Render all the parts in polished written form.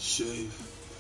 Shave.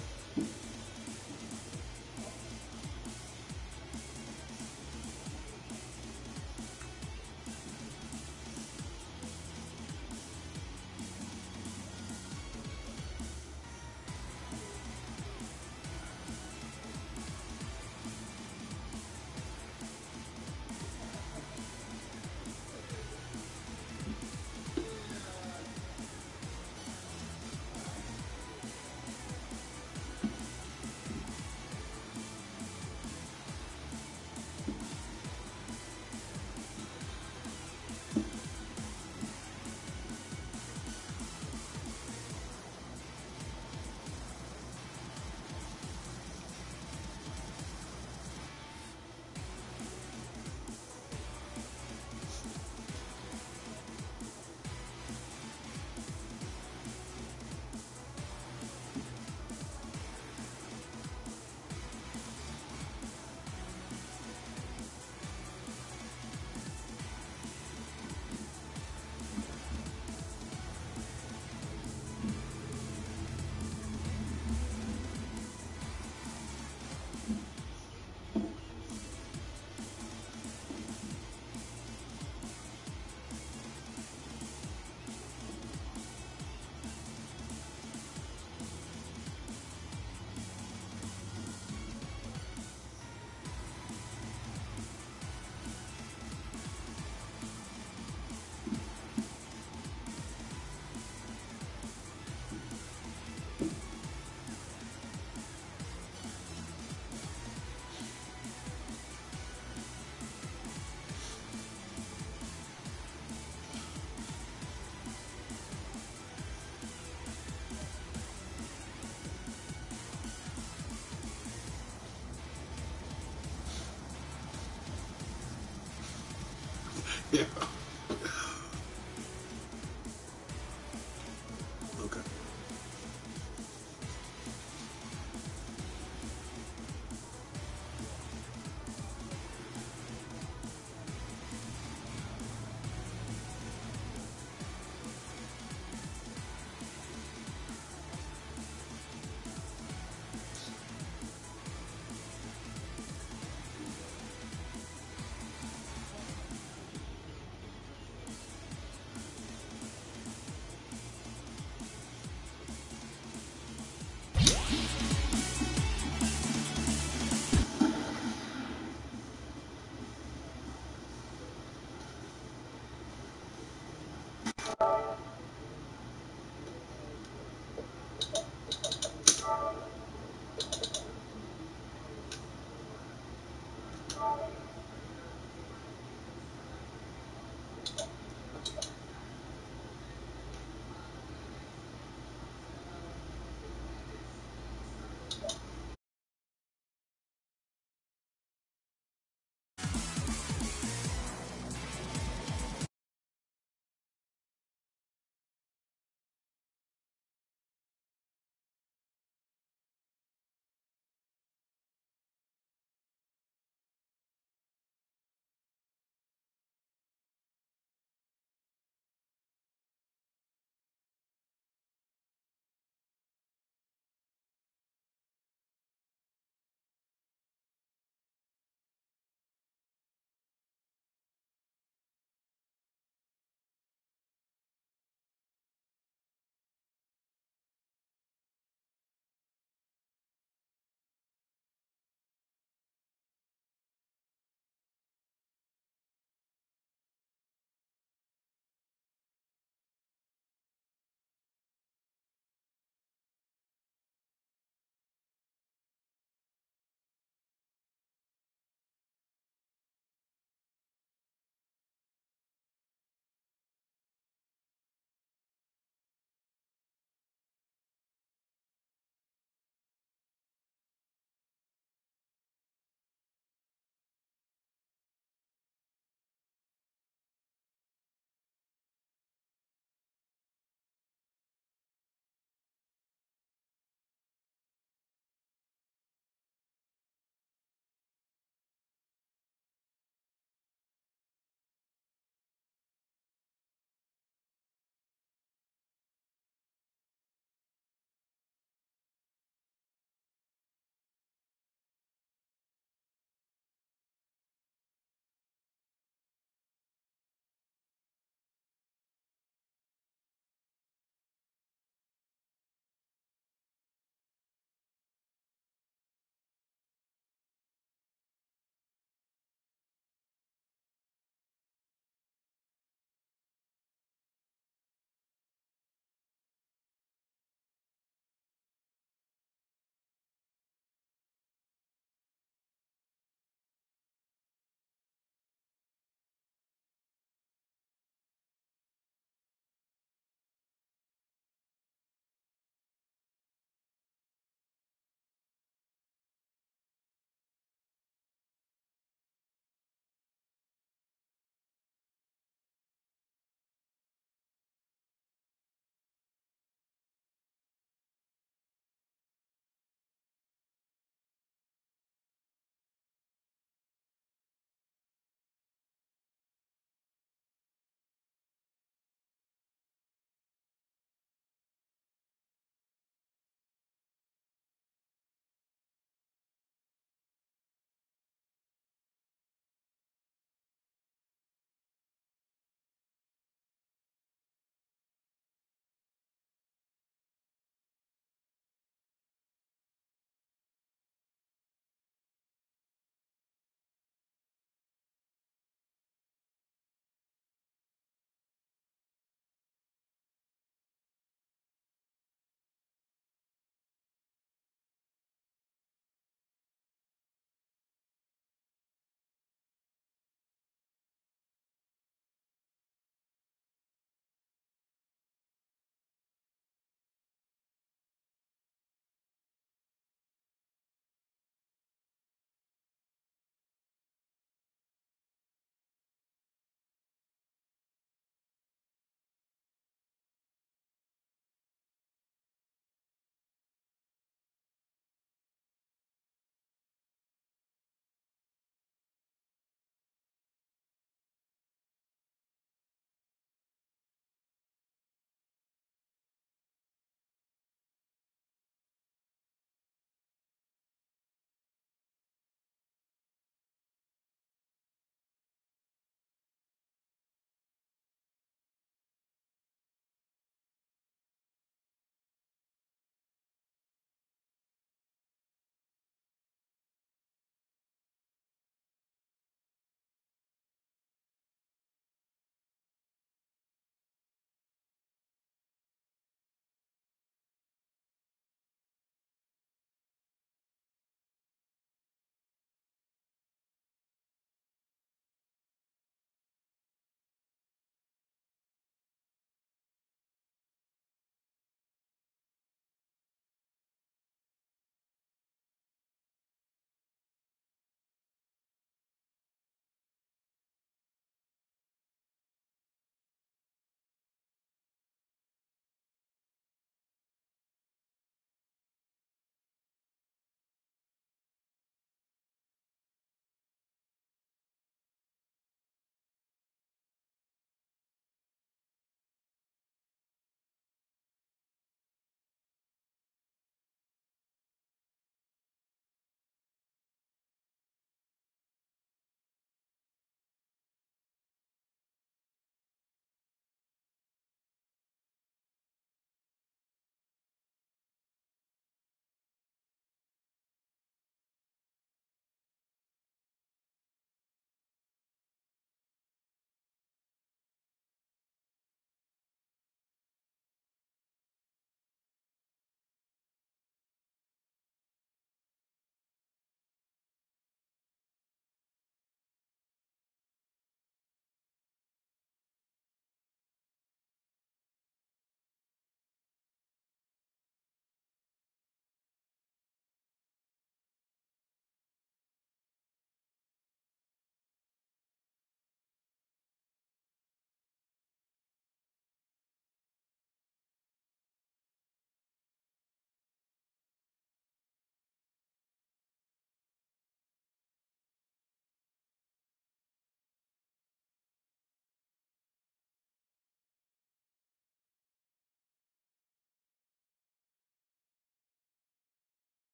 Yeah. Okay.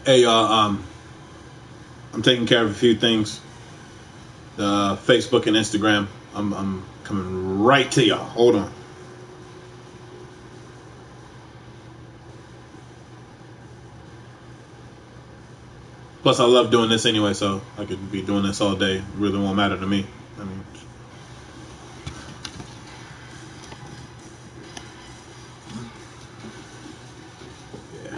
Hey y'all, I'm taking care of a few things. The Facebook and Instagram. I'm coming right to y'all. Hold on. Plus, I love doing this anyway, so I could be doing this all day. It really won't matter to me. I mean, yeah.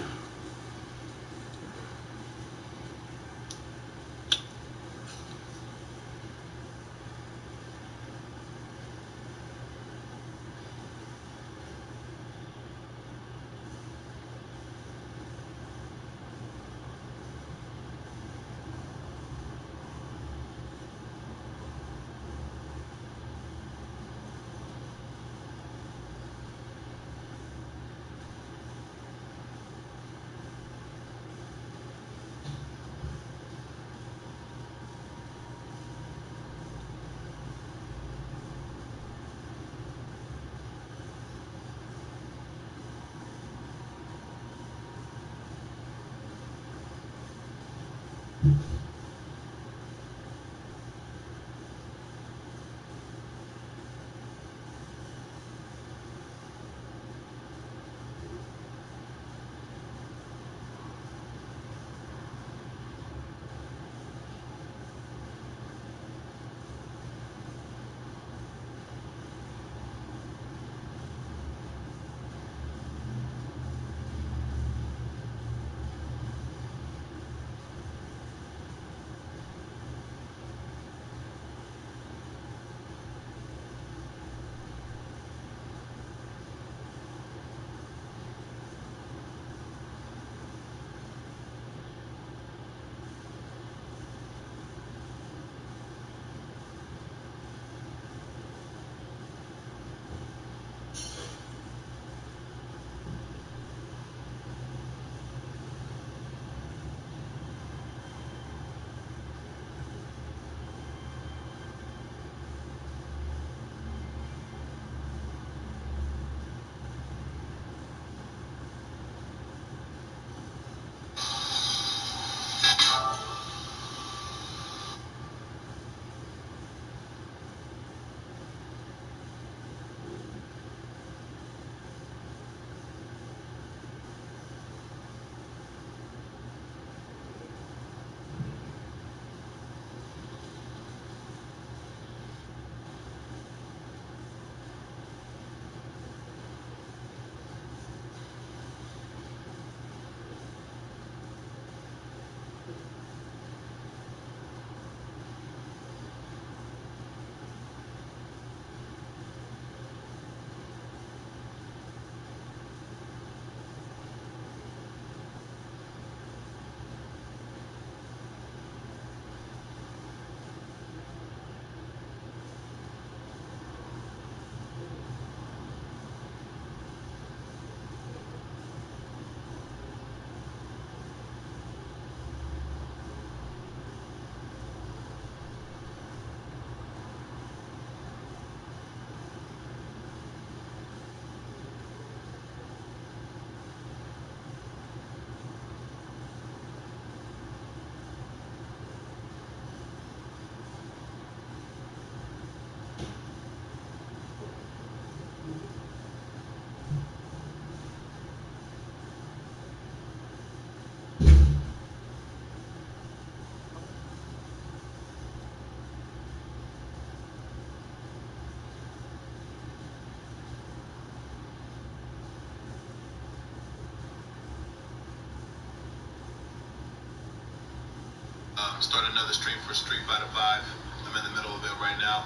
Start another stream for Street Fighter 5. I'm in the middle of it right now.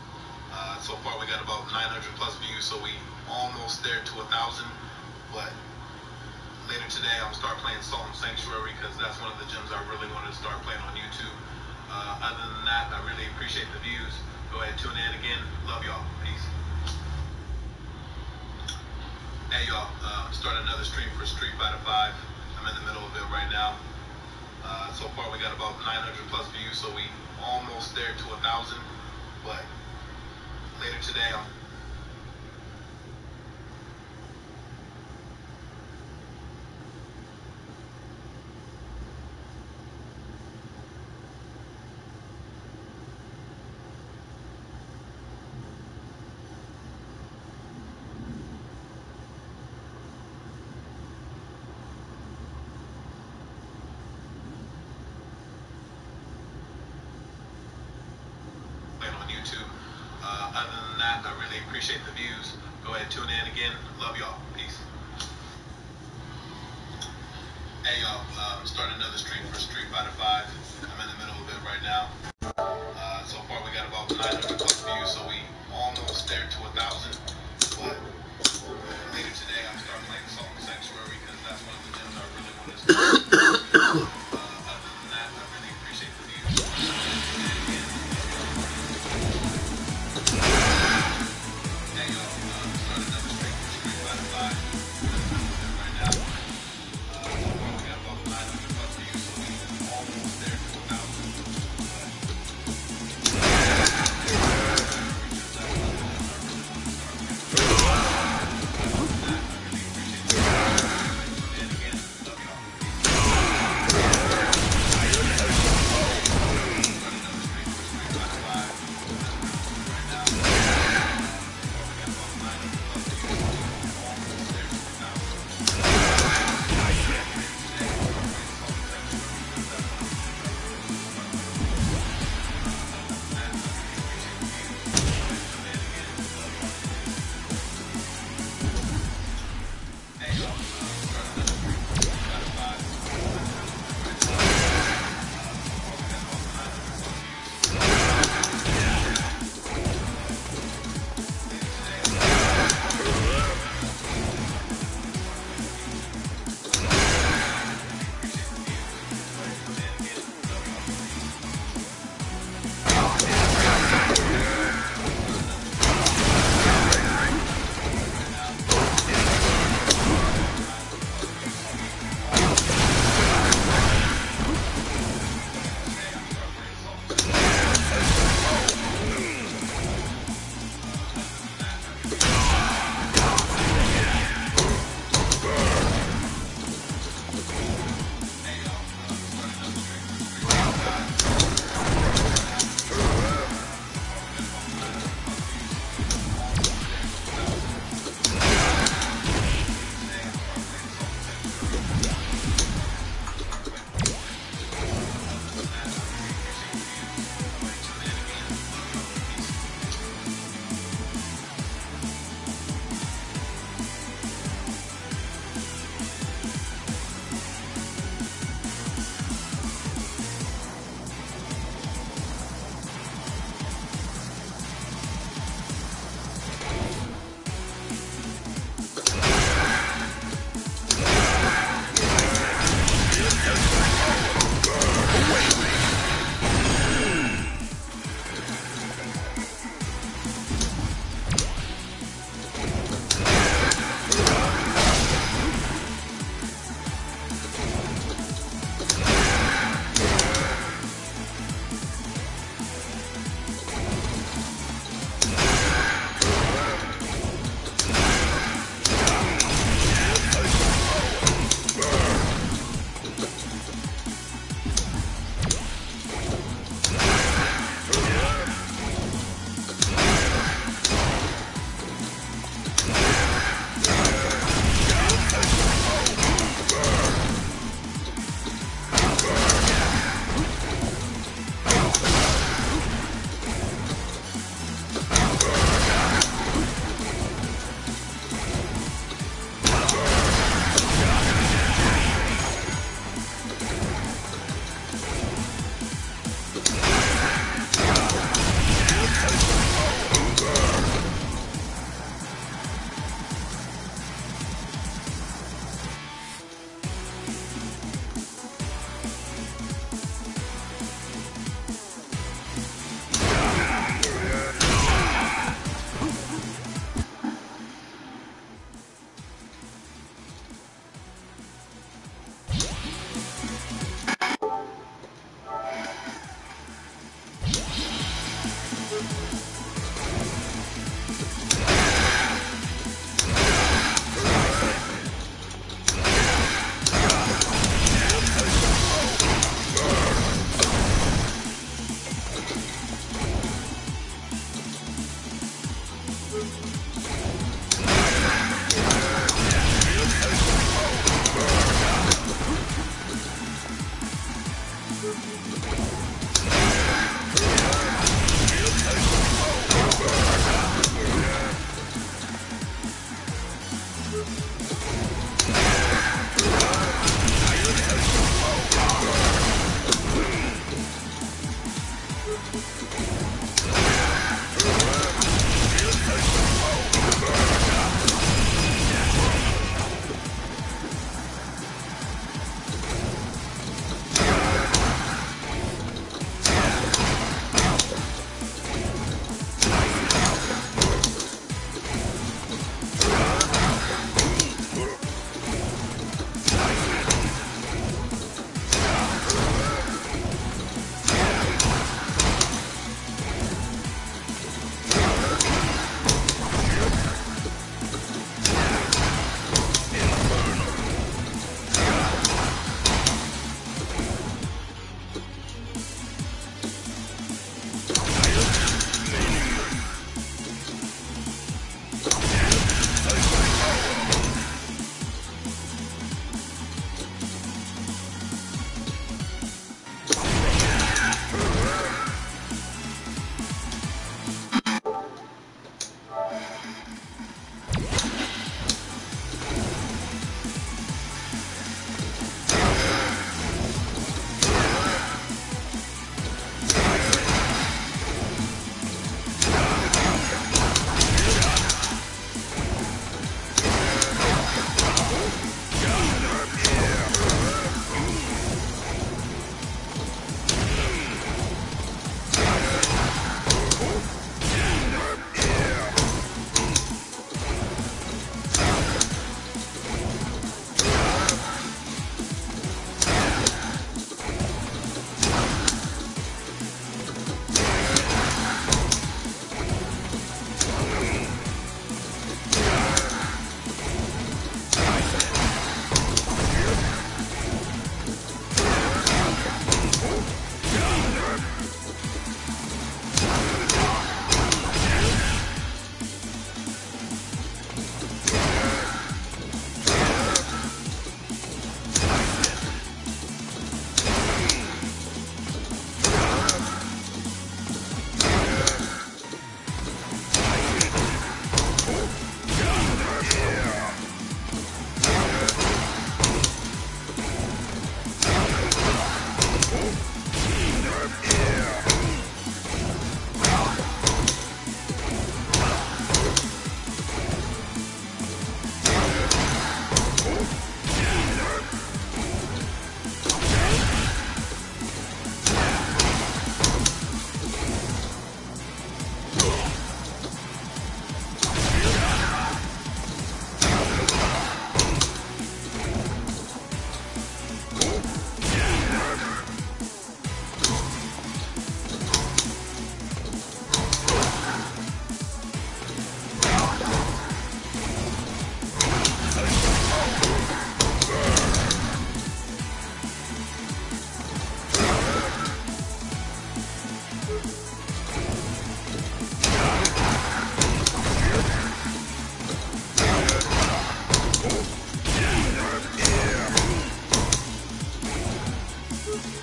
So far we got about 900 plus views, so we almost there to 1,000. But later today I'm start playing Salt and Sanctuary because that's one of the gems I really wanted to start playing on YouTube. Other than that, I really appreciate the views. Go ahead, tune in again. Love y'all. Peace. Hey y'all, start another stream for Street Fighter 5. I'm in the middle of it right now. So far we got about 900 plus views, so we almost there to 1,000. But later today I'm appreciate the views. Go ahead, tune in again. Love y'all. Peace. Hey y'all, starting another stream for Street Fighter 5. I'm in the middle of it right now. So far we got about 900 plus views, so we almost there to 1,000. But later today I'm starting playing Salt and Sanctuary because that's one of the gems I really want to start. Other than that, I really appreciate the views. Hey y'all, starting another stream for Street Fighter 5. Right now. So far we got about 900 plus views, so we almost there to 1,000.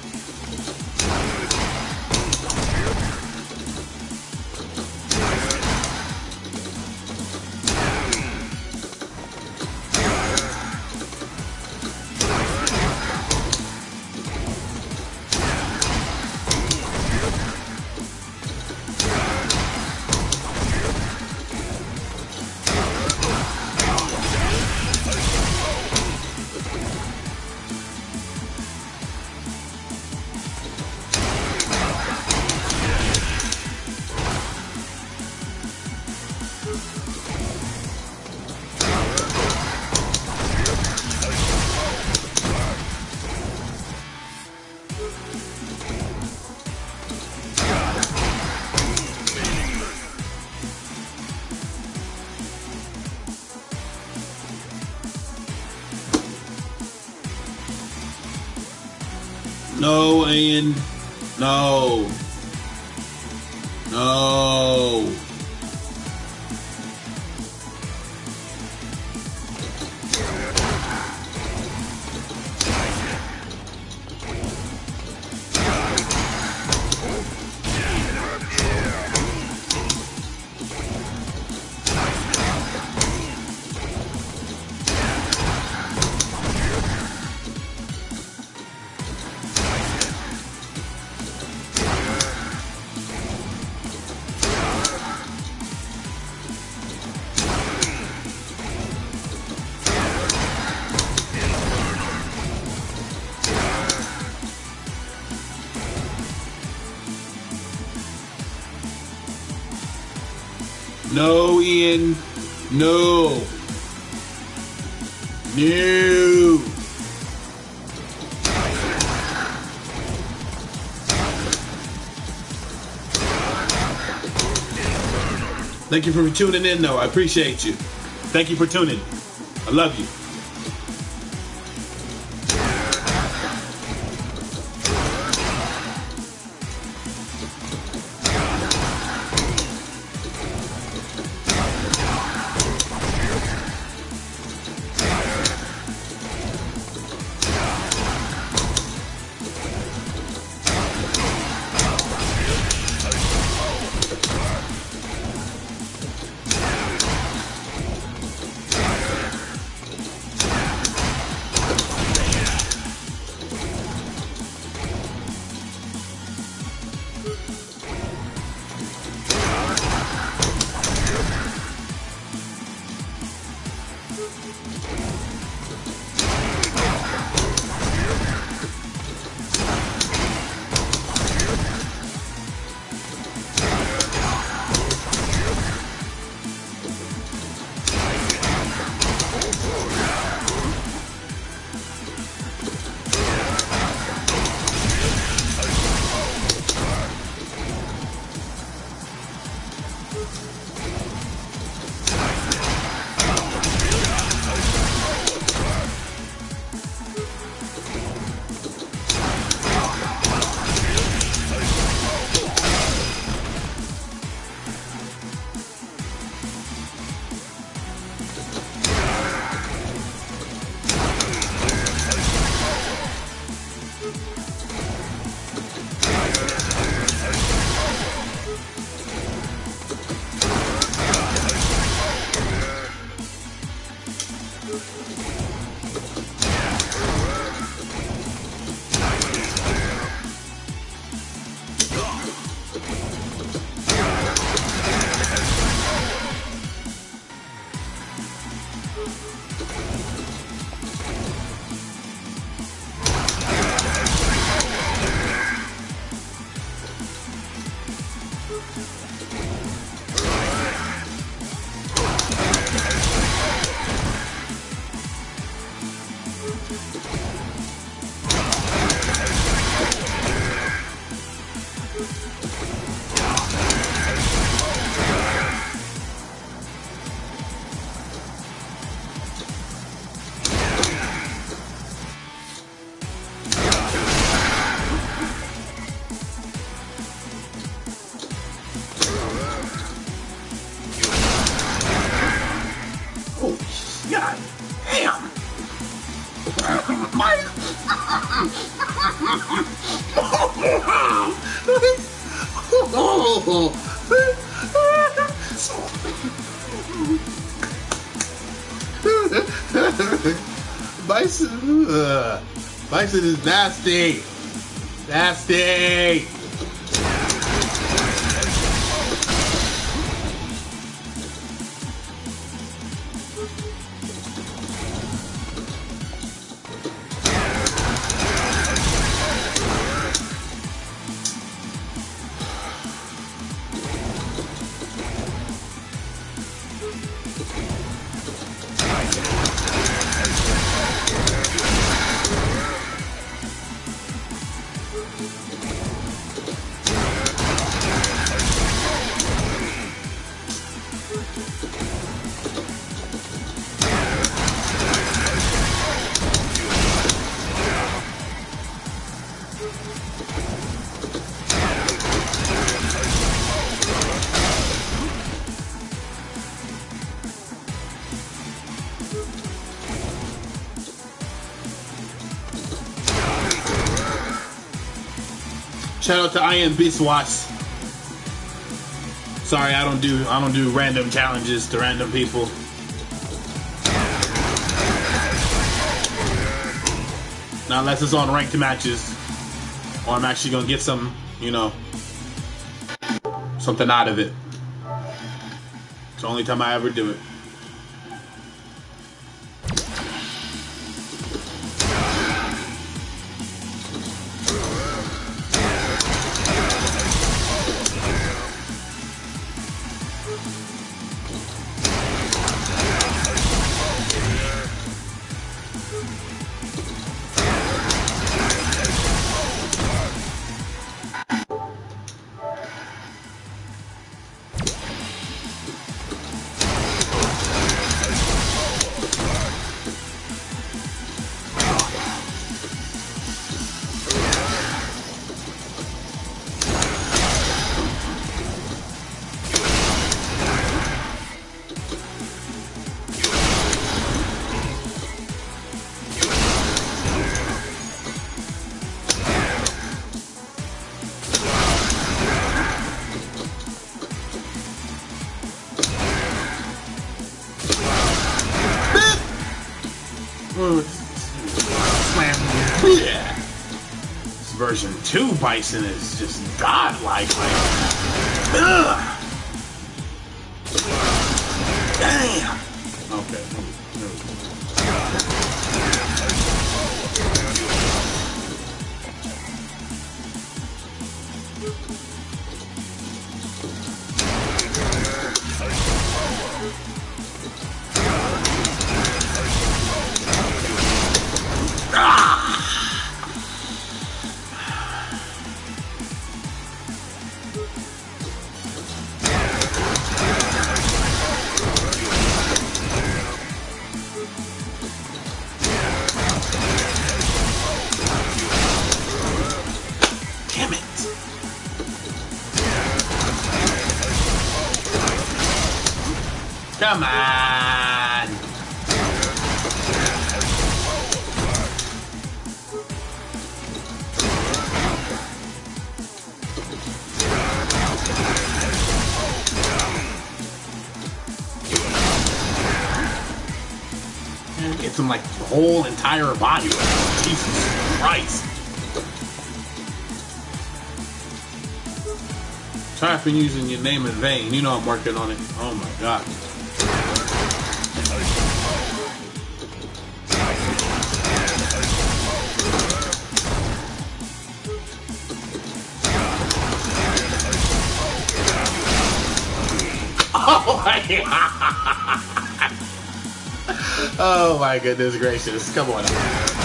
No, Ian. No. No. No, Ian. No. No. Thank you for tuning in, though. I appreciate you. Thank you for tuning. I love you. beautiful. Bison. Bison is nasty. Nasty. Shout out to I Am Beastwatch. Sorry, I don't do random challenges to random people. Not unless it's on ranked matches, or I'm actually gonna get some, you know, something out of it. It's the only time I ever do it. Yeah. This version 2 Bison is just godlike. Ugh. Damn. Okay. Come on! And get some like the whole entire body. Jesus Christ! Sorry for using your name in vain. You know I'm working on it. Oh my god. Oh my goodness gracious. Come on.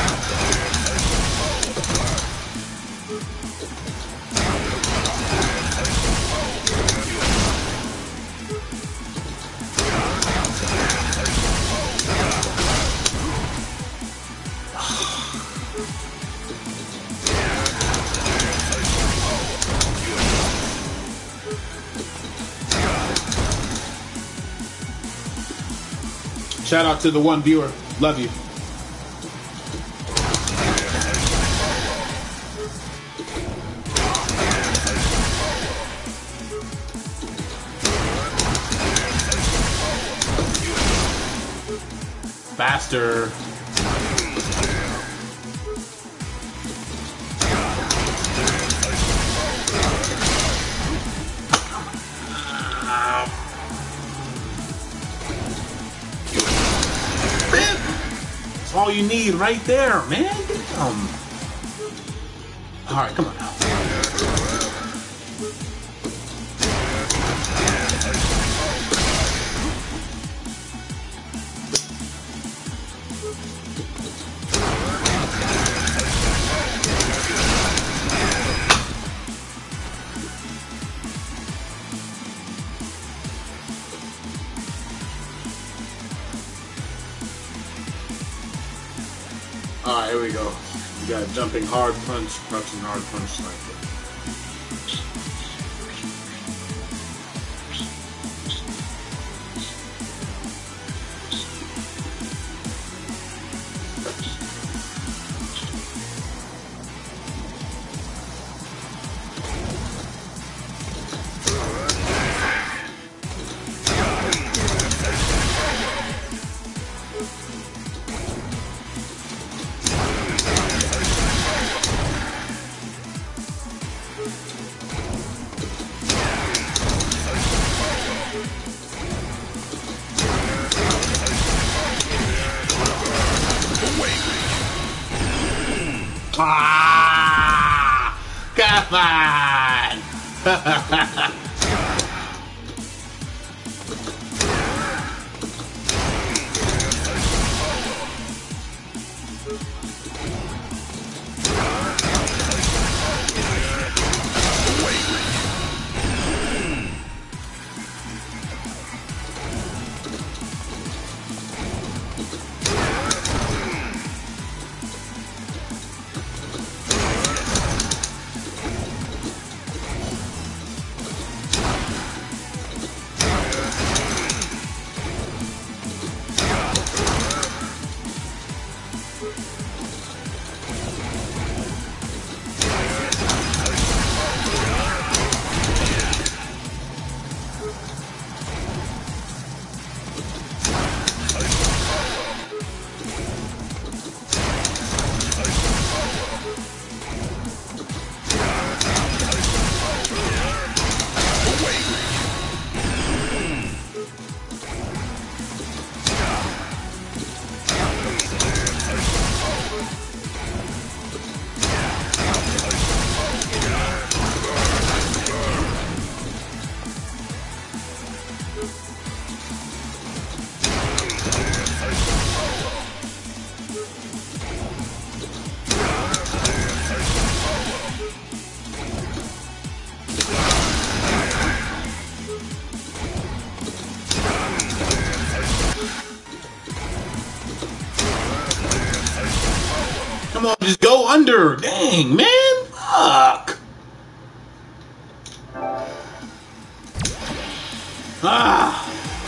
Shout out to the one viewer. Love you. faster. That's all you need right there, man. Alright, come on now. Alright, here we go. We got jumping hard punch, crouching hard punch, sniper. Ah! Come on! Come on, just go under. Dang, man. Fuck. Ah.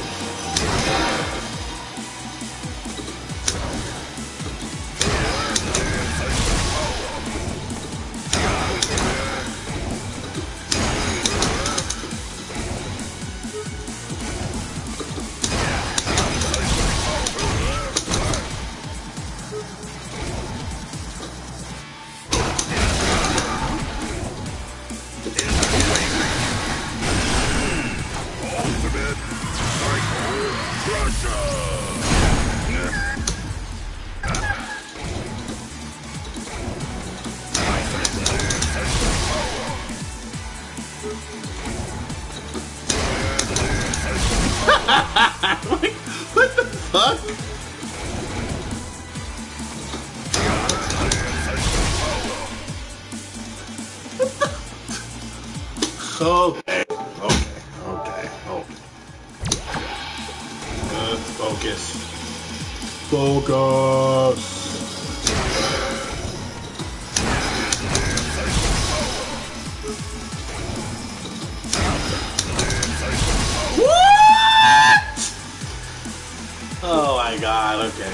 What the fuck? Okay. Focus. Focus. Oh my god, okay.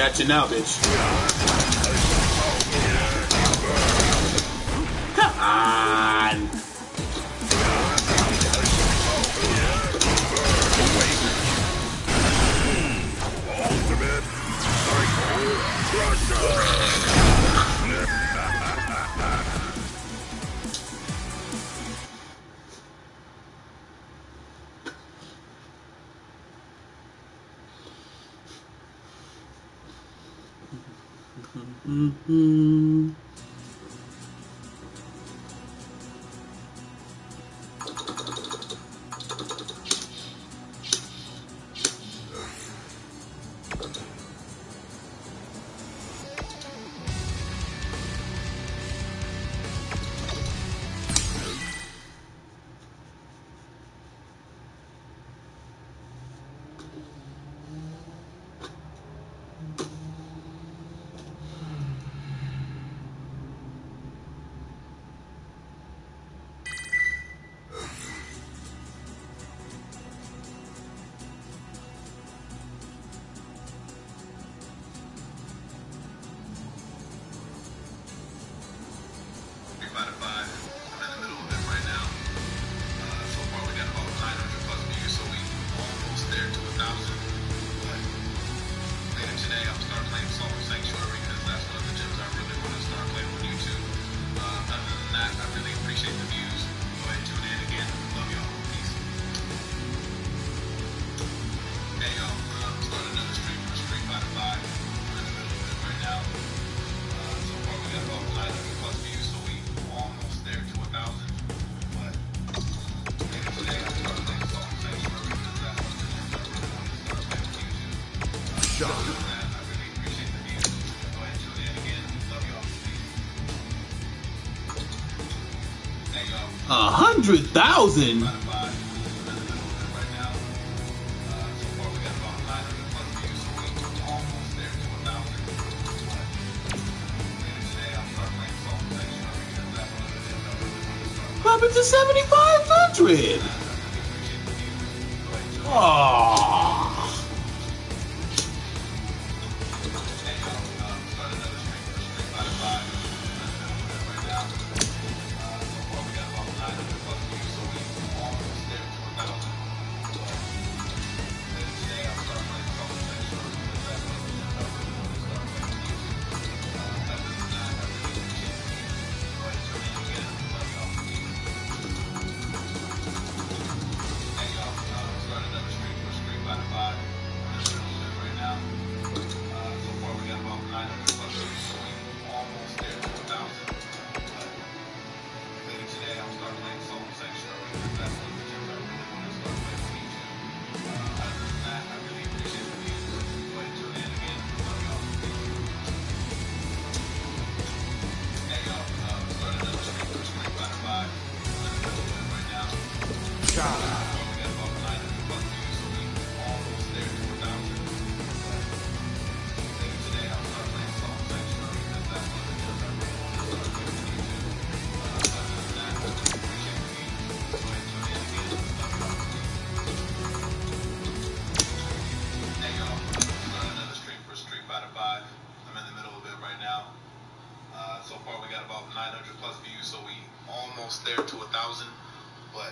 Got you now, bitch. Come on. Ultimate Psycho Crusher. Mm-hmm. Shot. 100,000. Up to 7,500. Oh. So far, we got about 900 plus views, so we almost there to 1,000. But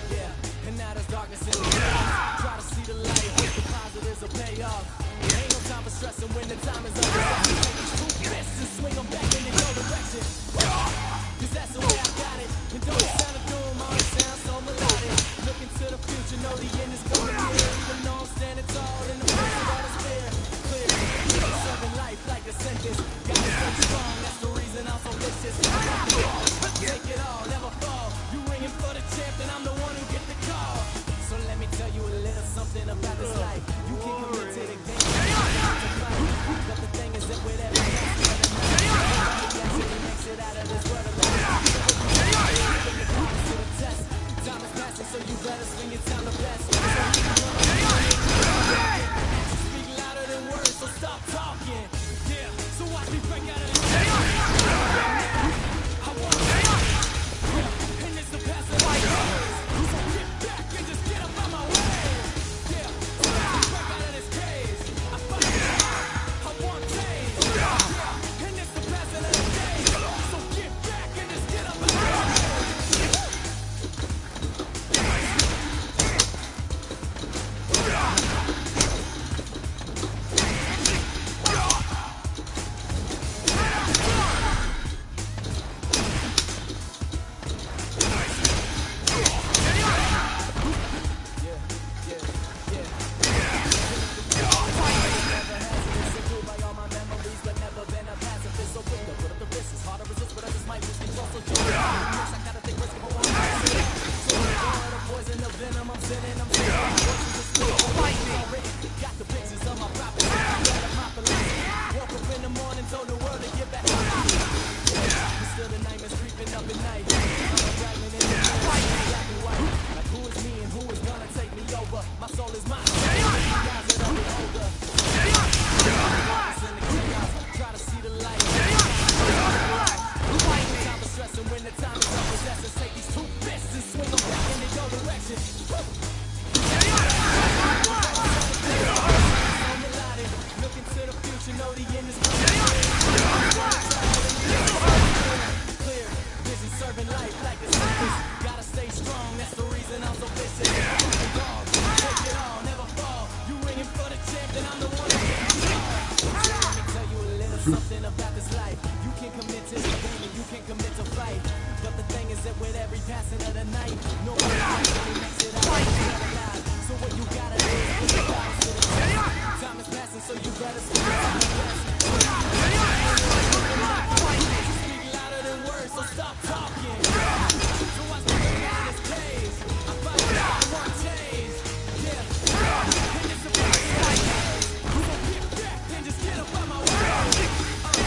Try to see the light, hope the positives will pay off. Ain't no time time for stressing when the time is up. Take these two fists and swing them back in your direction. Cause that's the way I got it. And don't it sound a doom, all it sounds so melodic. Looking to the future, know the end is coming near. Even though I'm standing tall in the face of all this fear. Clear, serving life like a sentence. Gotta stay strong, that's the reason I'm so vicious. Take it all, never fall. You ringing for the champ, and I'm the one who get the call. So let me tell you a little something about this life. You can commit to the game, but the thing is that with every nobody actually makes it out of this world alive. To the test, time is passing, so you better swing your time the best. Speak louder than words, so stop talking. Yeah, so watch me break out of this. I want and it's the past of my years. So get back and just get up on my way. Yeah, so watch me break out of this cage. I fight it. I want change. Yeah, and it's the past of the day. So get back and just get up on my way. Something about this life. You can commit to the game and you can commit to fight. But the thing is that with every passing of the night, nobody actually makes it out alive. So what you gotta do is put your eyes to the test. Time is passing, so you better speak louder than words, so stop talking. So watch me bring out this cage. I fight it, I want change. Yeah, and it's a big fight. So get back and just get up on my way.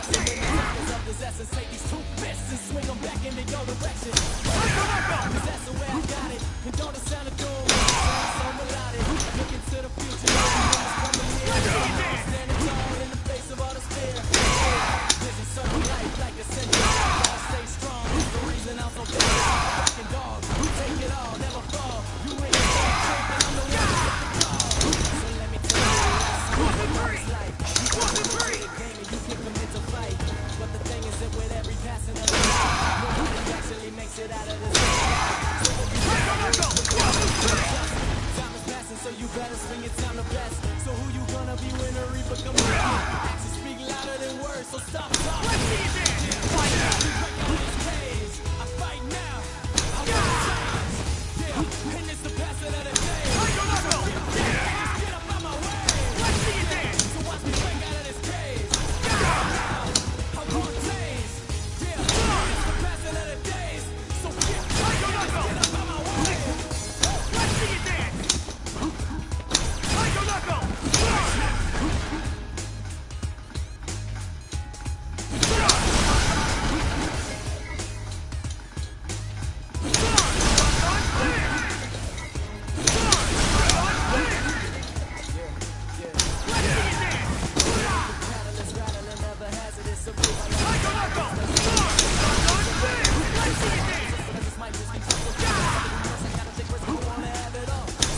So when the time is up, this essence, take these two fists and swing them back into your direction. Cause that's the way I got it. And don't it sound a doom, so melodic. Looking to the future, no one's coming here. Standing tall in the face of all this fear. Vision serving life like a century. I'll stay strong, it's the reason I'm so big. Rockin' dog, you take it all, never fall. You ain't the champ, and I'm the one to get the call. So let me tell you what it's like. You come into the game and you kick them into fight. But the thing is that with every passing of the time, nobody actually makes it out of this. So if you time is passing, so you better swing your time the best. So who you gonna be when the reaper comes around? Actions speak louder than words, so stop talking. Let's see it then. Fight now. Break out this cage. I fight now. I want change. Yeah, and it's the passing of the day. Just get up out my way. Let's see it then. So watch me break out of this cage. I want change. Yeah, it's the passing of the days. So just get up out my way. Let's see it then! Knuckle! Catalyst rattling, never hazardous. So this might just be tough for you. I gotta take risks, I wanna have it all. So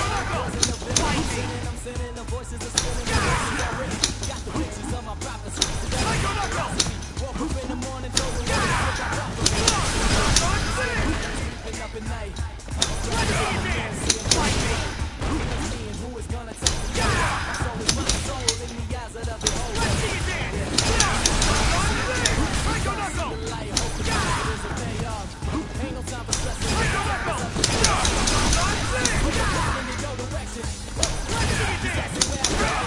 I'm sending the voices of spinning the voices already. Got the pictures of my prophecy. Woke up in the morning, told the world to look out for me. Sleeping up at night. Seeing who is gonna take me out. My soul is my soul in the eyes of the beholder. The light, hope the God is a payoff. Ain't no time for stressing. Put your back in your direction. That's the way I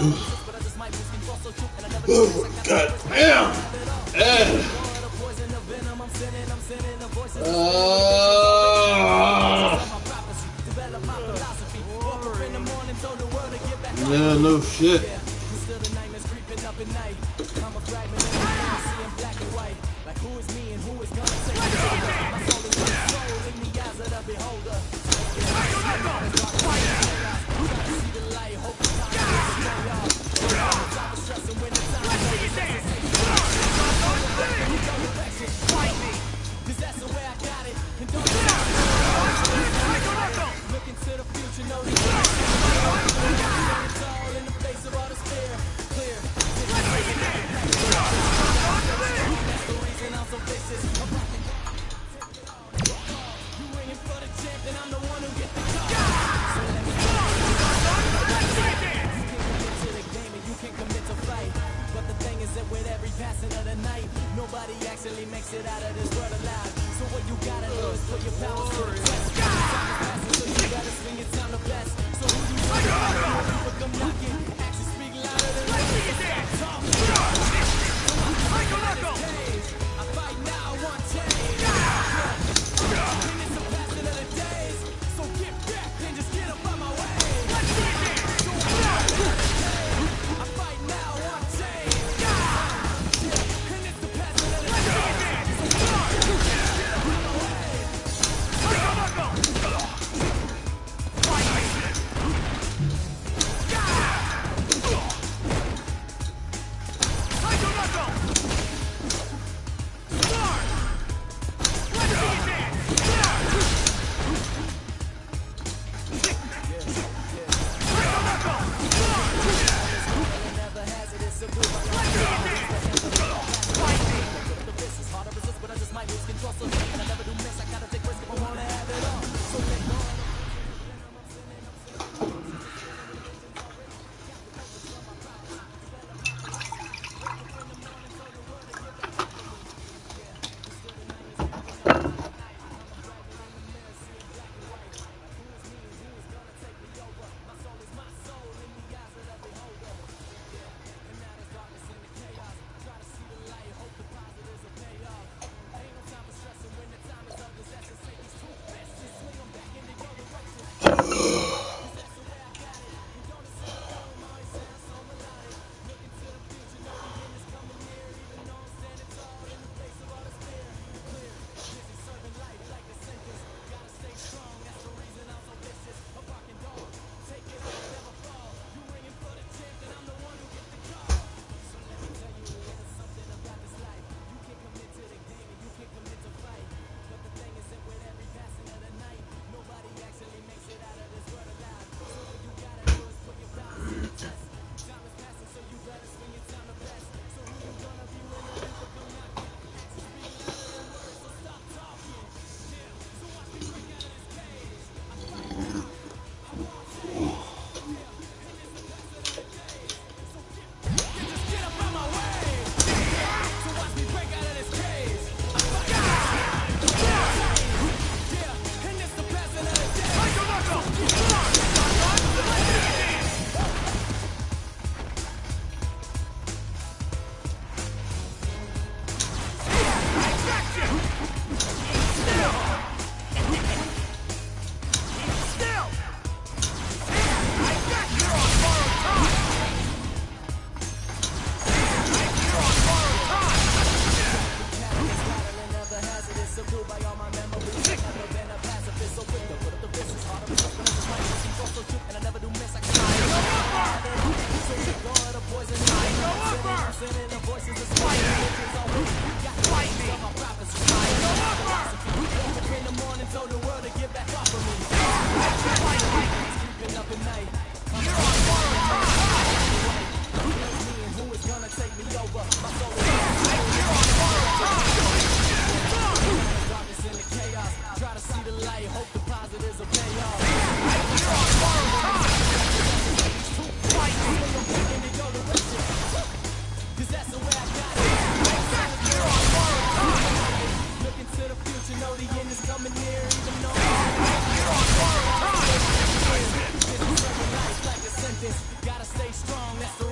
God damn. Yeah, no shit. Nobody actually makes it out of this world alive. So what you gotta do is put your powers to the test. So you better swing it time to best. So who you want to people come knocking? Actions speak louder than words. Stop talking. I fight now, I want change. And it's the passing of the days. So get back and just get up on my way. I fight now, I want change. And it's the passing of the days. So get up on my way. Gotta stay strong, that's the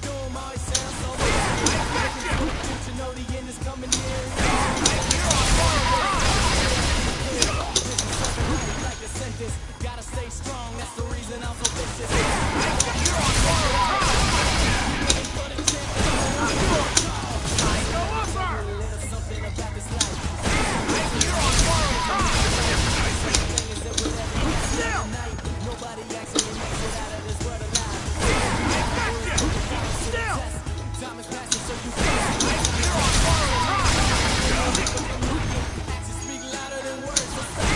doom always sounds so melodic. You know the end is coming near. Like a sentence, gotta stay strong. That's the reason I'm so vicious. Something about this life. Nobody actually makes it out of this world alive. Time is passing, so you actions speak louder than words. So stop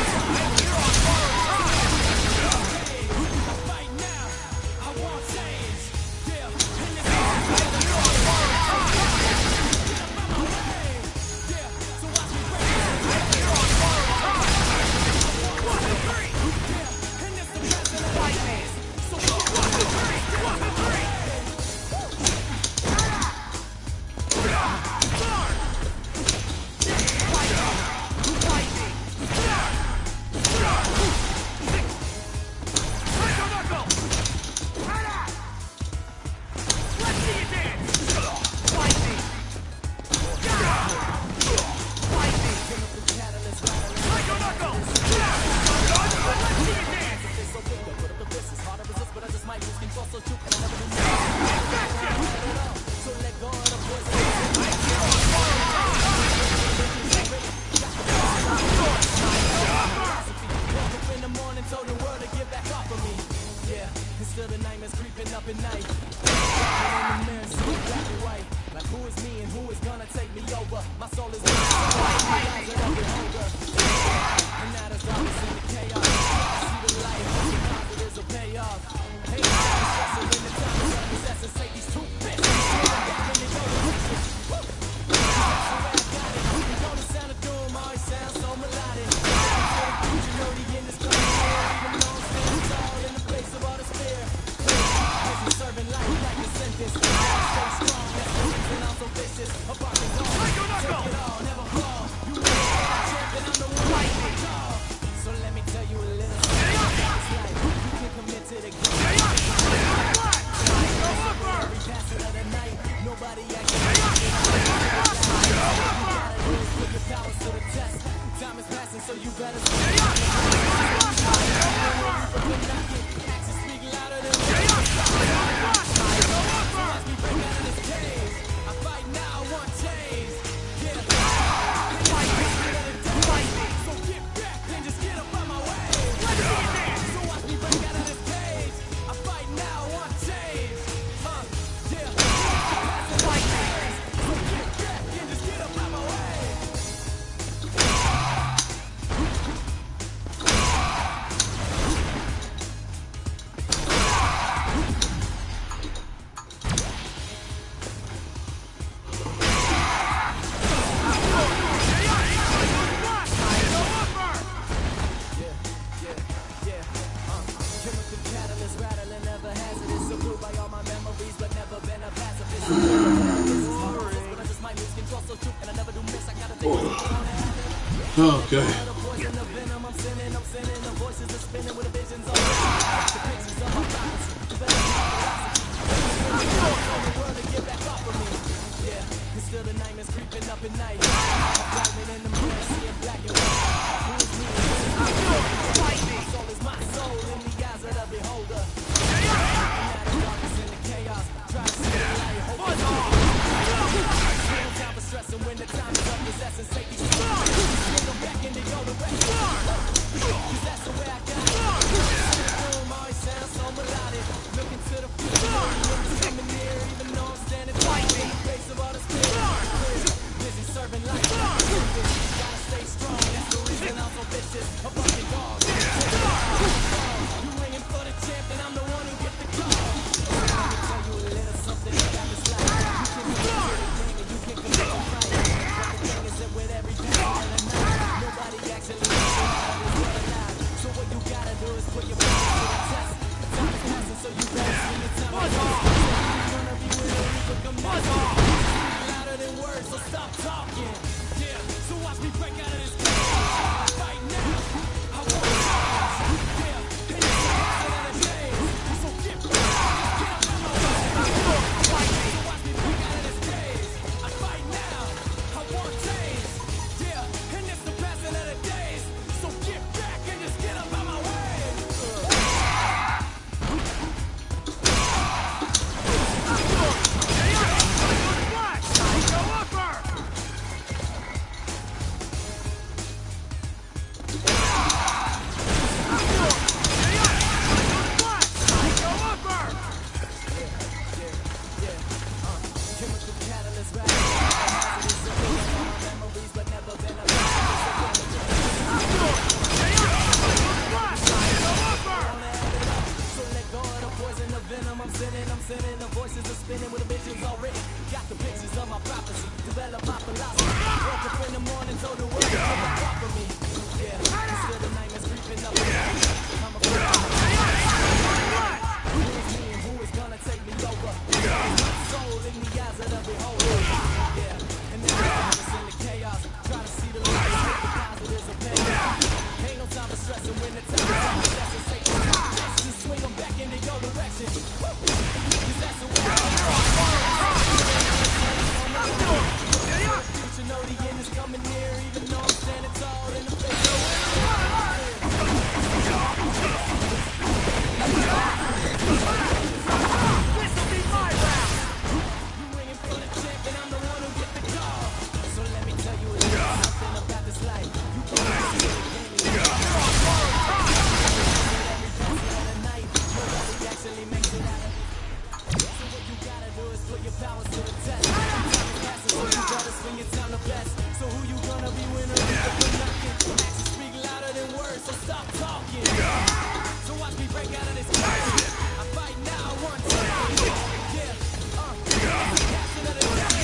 I fight now. I want change. Yeah, and it's yeah, so watch me break Okay. Still the nightmares creeping up at night. Driving in the mirror, seeing black and white. Who is me? My soul is my soul in the eyes of the beholder. And now the darkness and the chaos. Try to see the light, hope it's all. No time for stressing when the time is up. Possessing safety. Bring them back into your direction. 'Cause that's the way I got it. Room always sounds so melodic. Looking to the future, it's coming near, even though I'm standing fighting in the face of all the spirit. Busy serving life. Gotta stay strong. That's the reason I'm so vicious. A fucking dog. You ringing for the champ, and I'm the one who gets the call. Let me tell you a little something about this life. You can commit to the fight. But the thing is that with every passing of the night, nobody actually knows how this world alive. So what you gotta do is put your mind to the test. Time is passing, so you better swing your time. You're gonna be with a leap of command. Louder than words, so stop talking. Yeah, so watch me break out of this cage. Right now, I want change. Yeah, and it's the end of the day. So get up out my way. visions already. Got the pictures of my prophecy. Develop my philosophy. Woke up in the morning, told the world to come and walk for me. Yeah, instead of nightmares creeping up. I'm a who is me and who is gonna take me over? My soul in the eyes of the beholder. Yeah, and now I'm in the chaos. Try to see the light, take the positives of payoff. Ain't no time for stressing when the time is on. That's a Satan. Just swing them back in your direction. Cause that's the way I future know the end is coming near, even though I'm standing tall in the face. This'll be my round. You ringing for the check and I'm the one who get the call. So let me tell you a little something about this life. You can't see it in me. Every night, nobody actually makes it out of it. So what you gotta do is put your powers to the test. So you gotta swing your time the best. So who you gonna be when or knocking? Actions speak louder than words, so stop talking. So watch me break out of this cage. I fight now, one time. Yeah, passion of the day.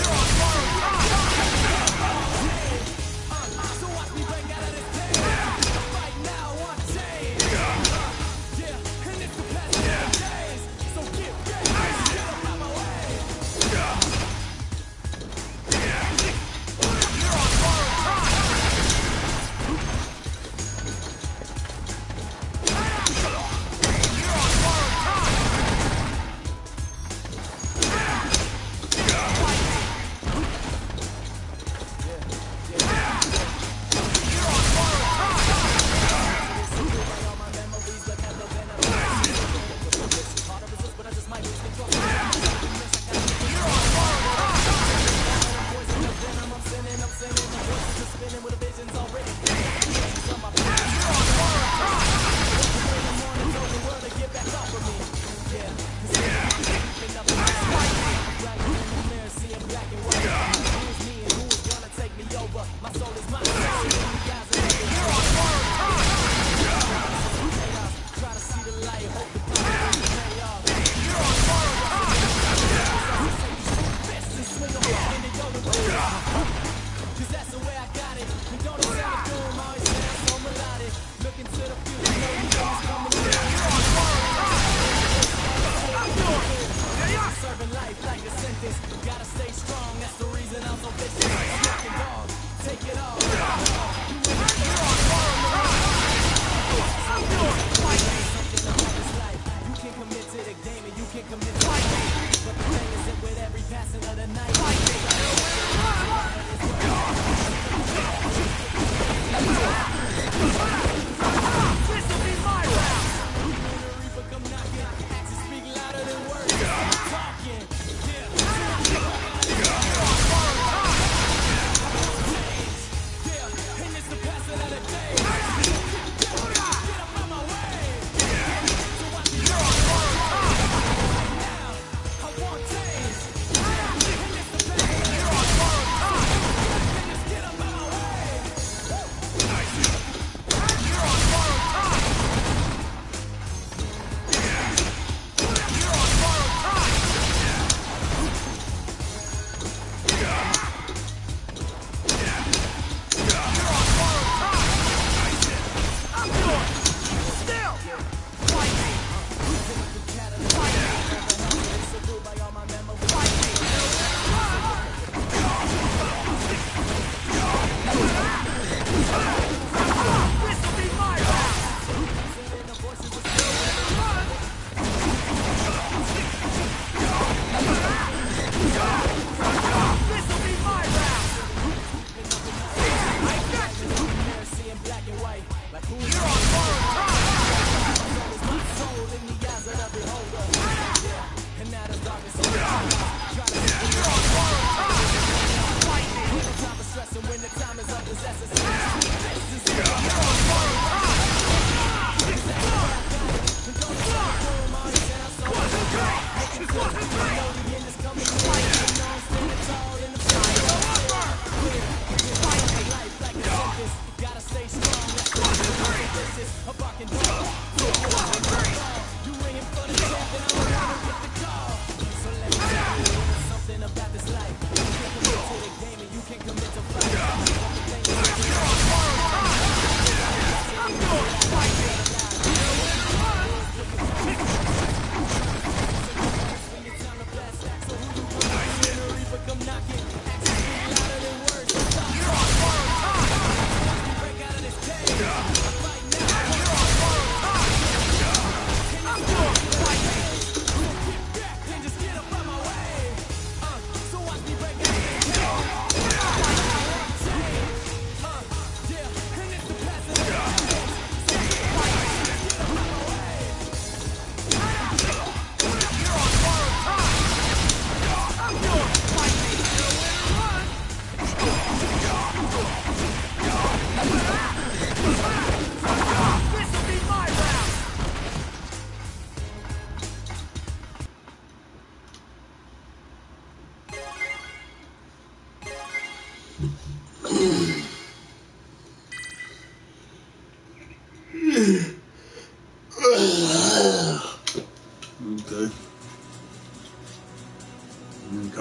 So watch me break out of this cage. I fight now, one day. Yeah, and it's the passion of the days. So get ready, get up out my way.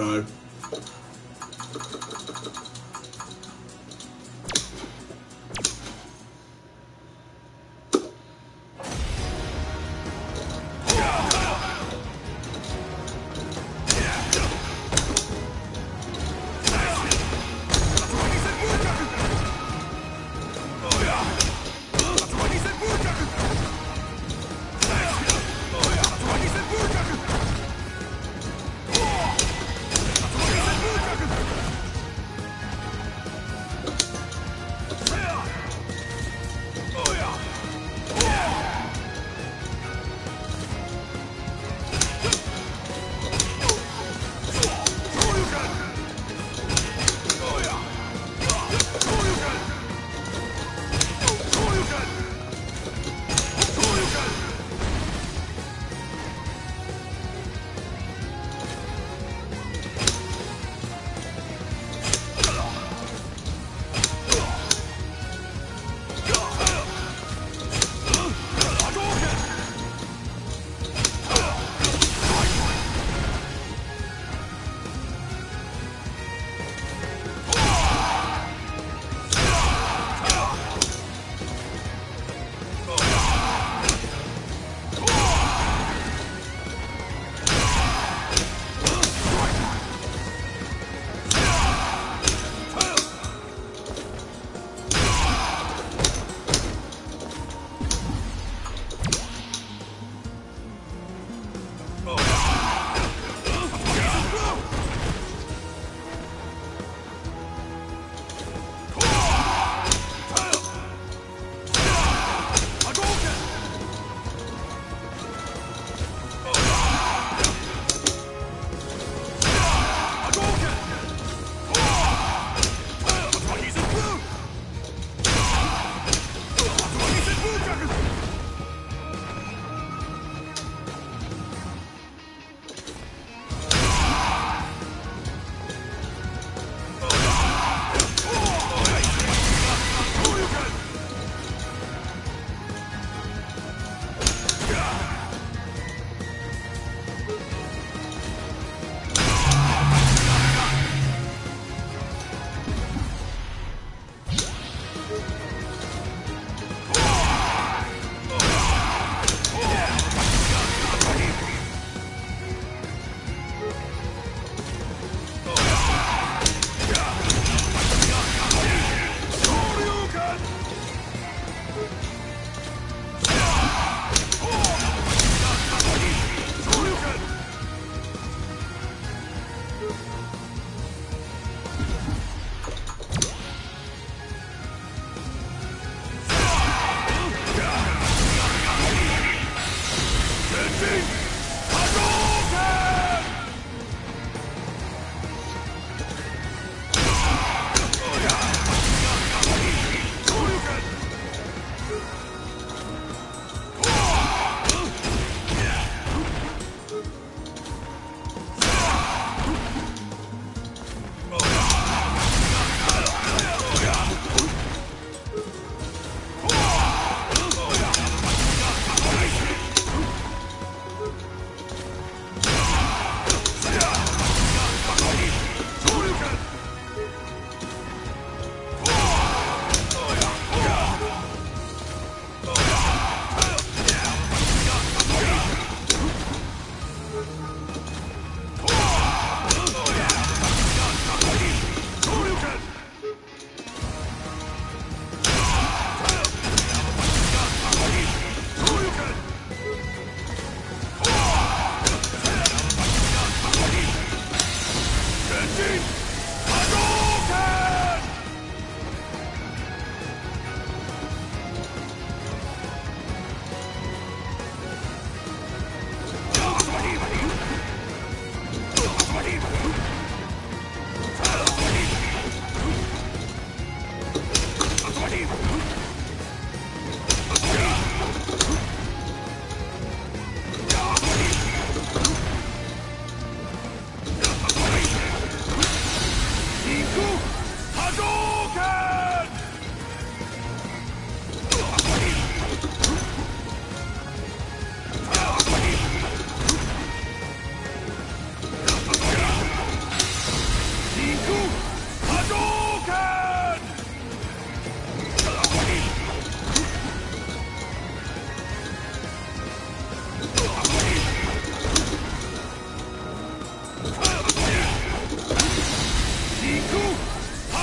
god.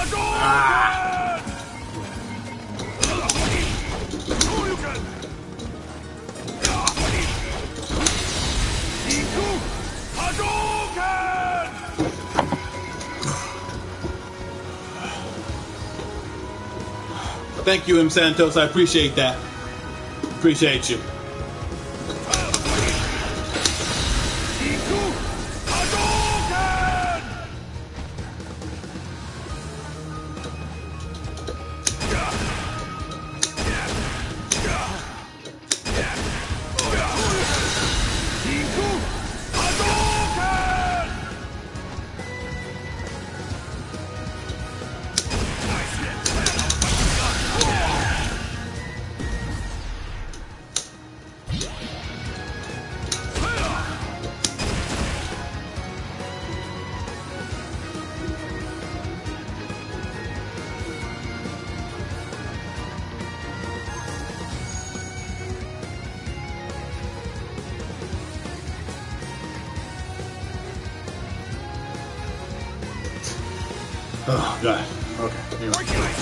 Ah. Thank you, M. Santos. I appreciate that. Appreciate you. Oh, God. Okay. Here we go.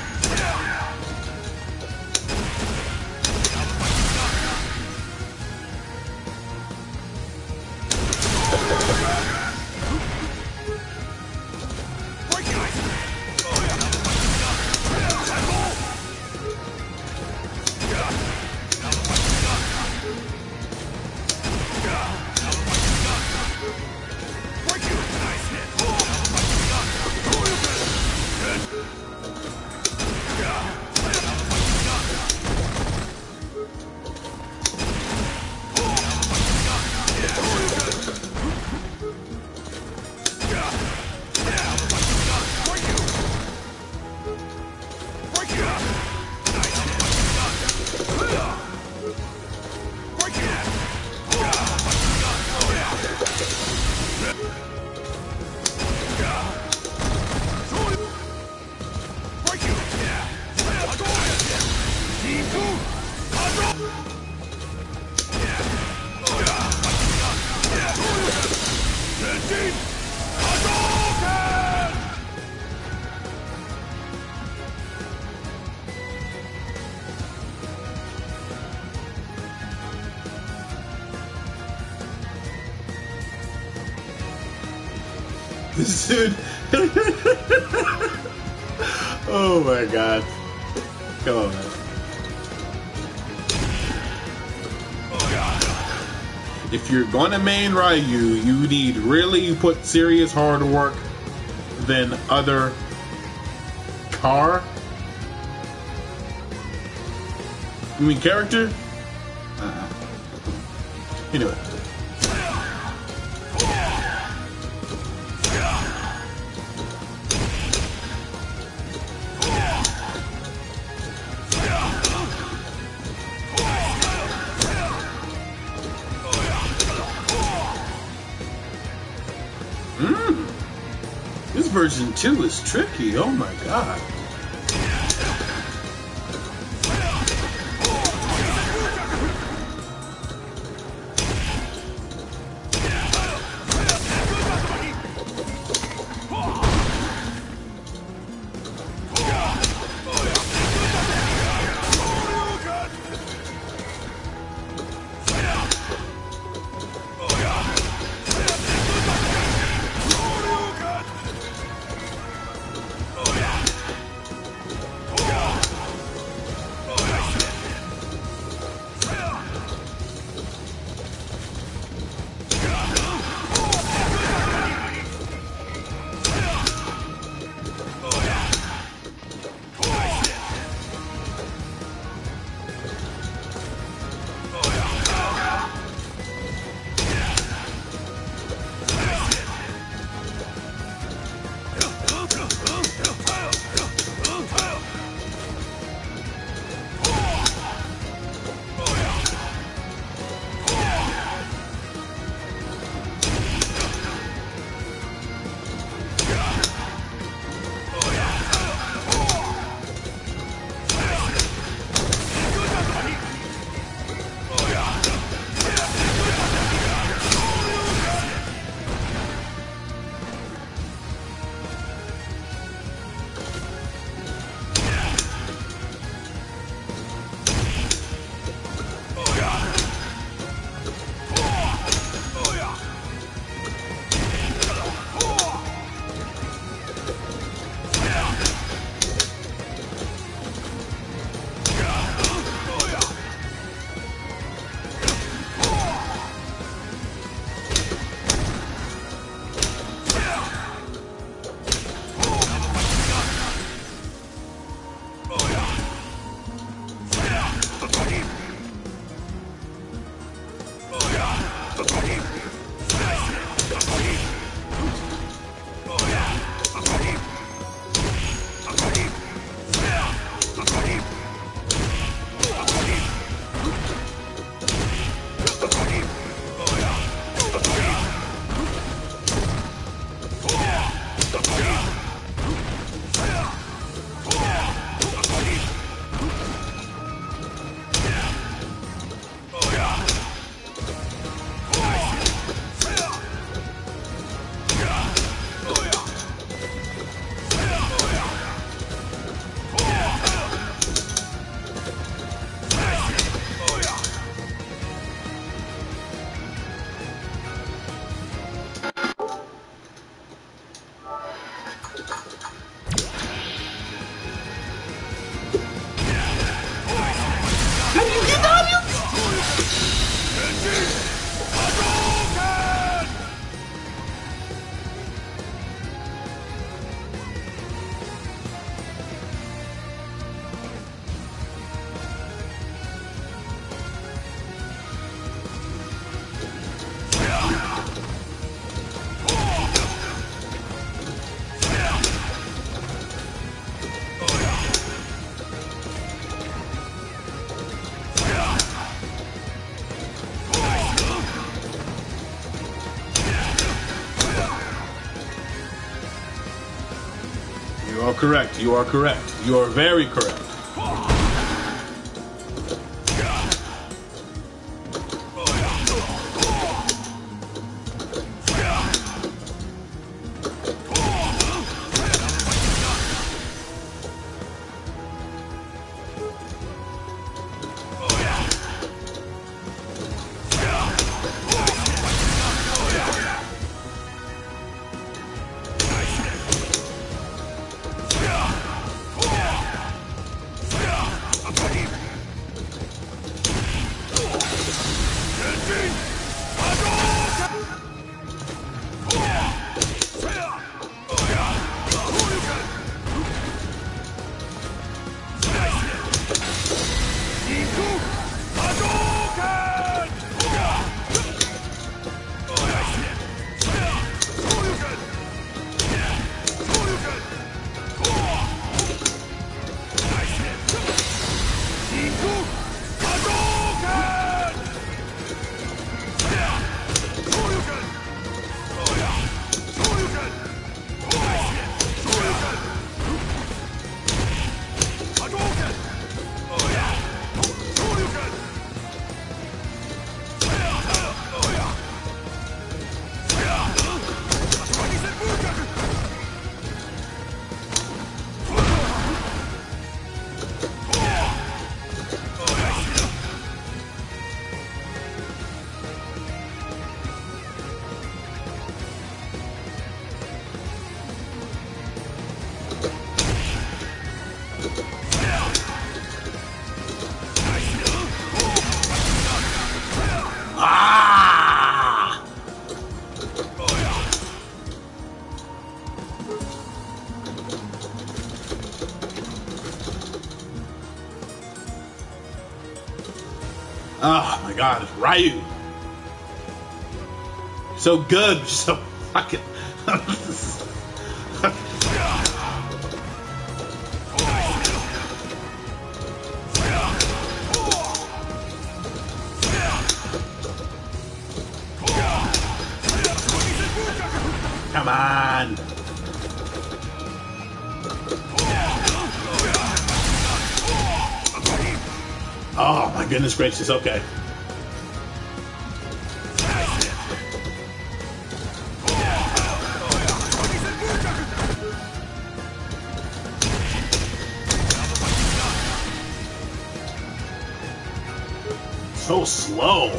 This dude. Oh my God. Come on, man. If you're gonna main Ryu, you need really put serious hard work than other car. You mean character? Anyway. This version 2 is tricky. Oh my God. You are correct. You are correct. You are very correct. Oh my god, Ryu. So good, so fucking. Come on. Oh my goodness gracious, okay. So slow.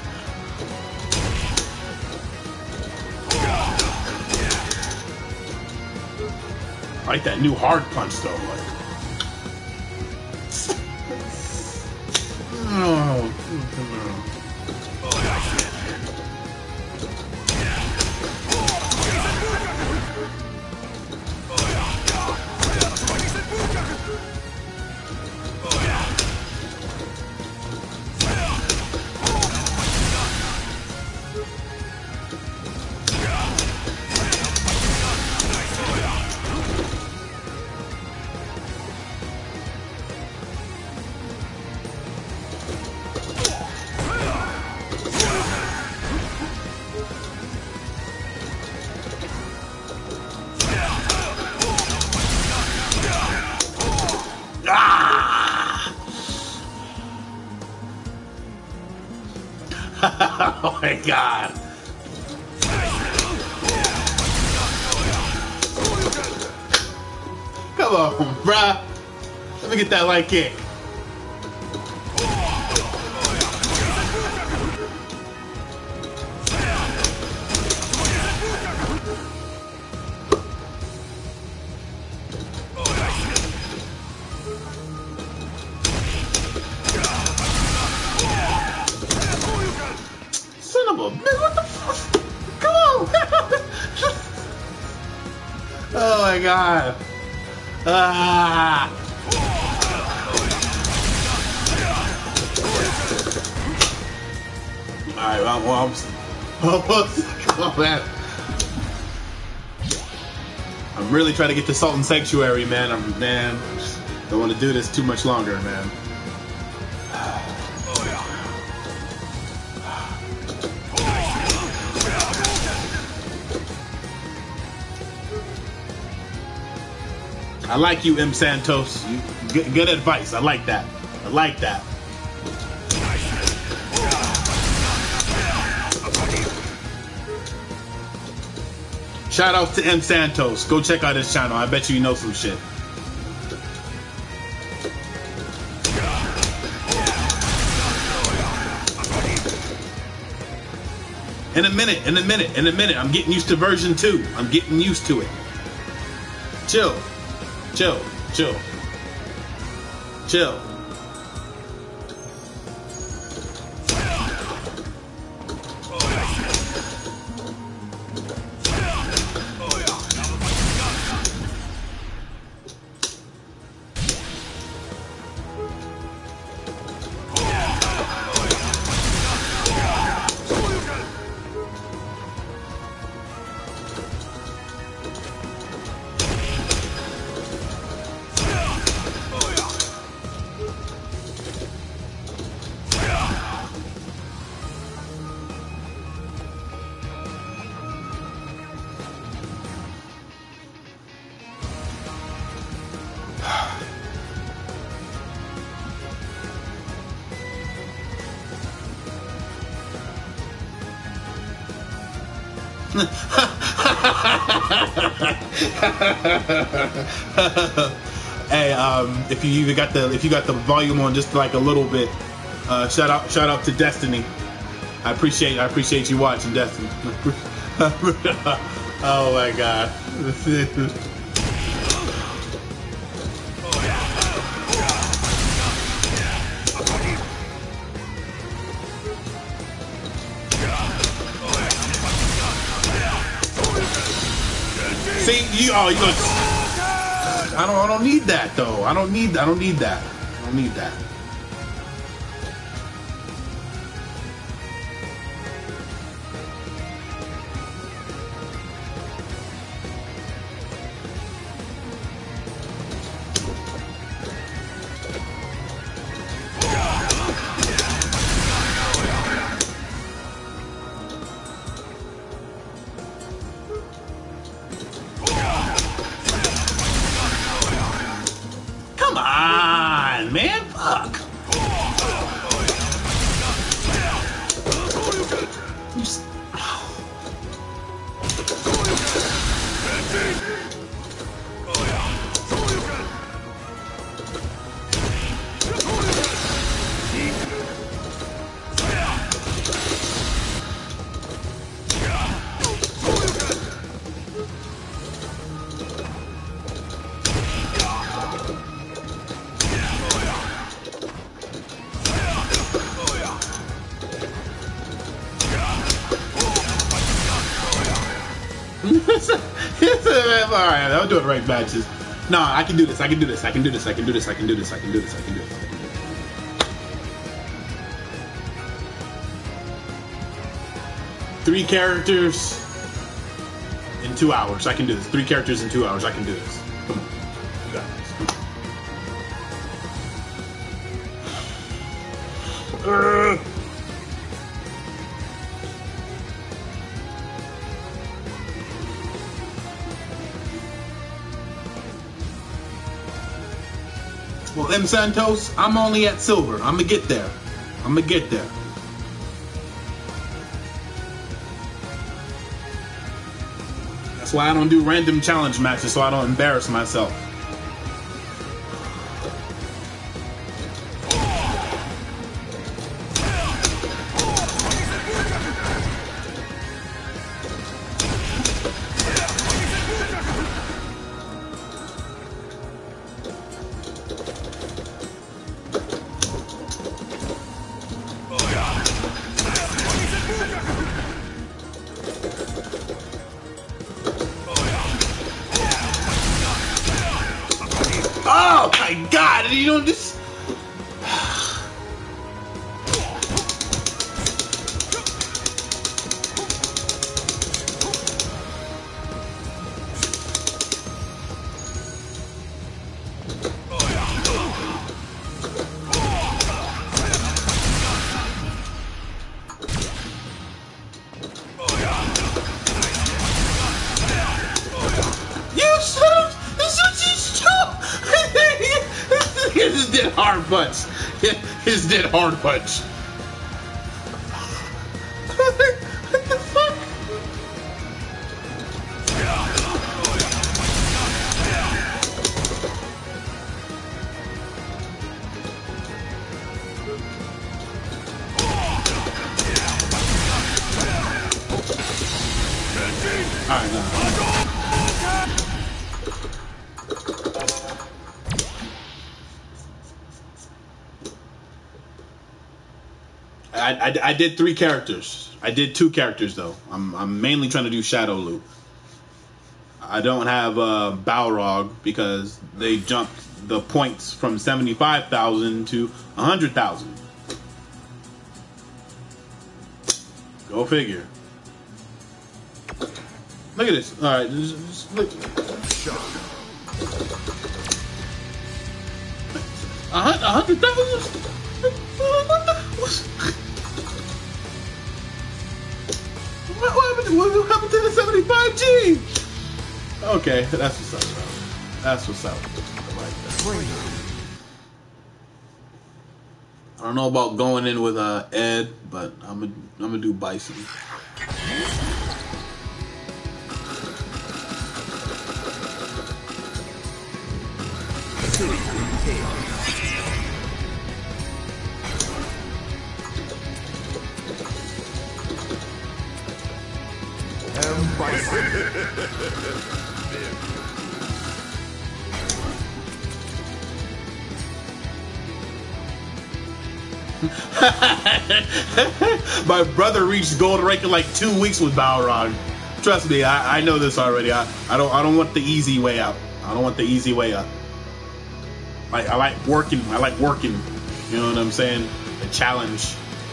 I like that new hard punch though, like. Oh. Oh my god. Come on, bruh. Let me get that light kick. What the fuck? Come on! Oh my god. Ah. Alright, well, come on, man. I'm really trying to get to Sultan Sanctuary, man. Don't want to do this too much longer, man. I like you, M. Santos. Good advice. I like that. I like that. Shout out to M. Santos. Go check out his channel. I bet you know some shit. In a minute. I'm getting used to version 2. I'm getting used to it. Chill. Hey, if you got the volume on just like a little bit, shout out to Destiny. I appreciate you watching, Destiny. Oh my God. See, you gonna. I don't need that though. I don't need that. Come on, man. Fuck. Alright, I'll do it right matches. No, I can do this. I can do this. 3 characters in 2 hours. I can do this. 3 characters in 2 hours. I can do this. Come on. You got this. Well, M. Santos, I'm only at silver. I'm gonna get there. That's why I don't do random challenge matches, so I don't embarrass myself. Oh my God! You don't just. You should have. This is just. punch. His did hard punch. What the fuck? Alright, no. I did 3 characters. I did 2 characters though. I'm mainly trying to do Shadow Loot. I don't have Balrog because they jumped the points from 75,000 to 100,000. Go figure. Look at this. All right, just look. 100,000. What happened to the 75G? Okay, that's what's up, bro. That's what's up. I like that. I don't know about going in with Ed, but I'm gonna do Bison. My brother reached gold rank in like 2 weeks with Balrog. Trust me, I know this already. I don't want the easy way out. I don't want the easy way up. I like working. I like working. You know what I'm saying? A challenge.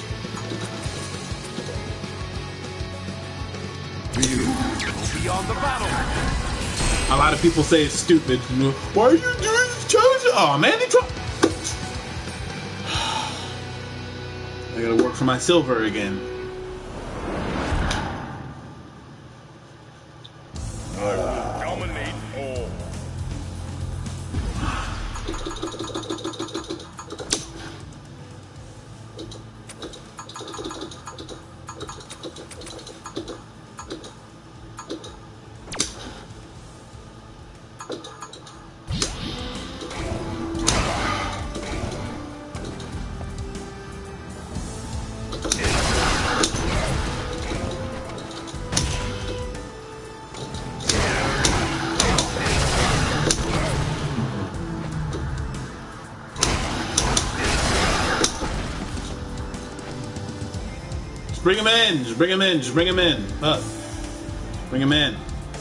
Beyond the battle. A lot of people say it's stupid. Why are you doing this challenge? Oh man, they try. I gotta work for my silver again. Dominate all. Bring him in. Just bring him in. Just bring him in. Up. Bring him in.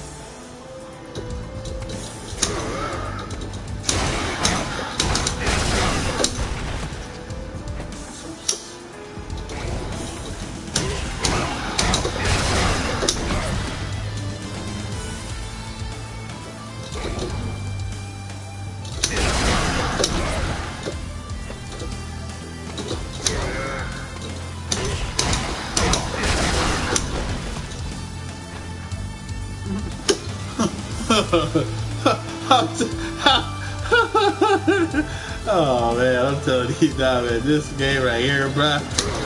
Oh man, I'm telling you now, man, this game right here, bruh.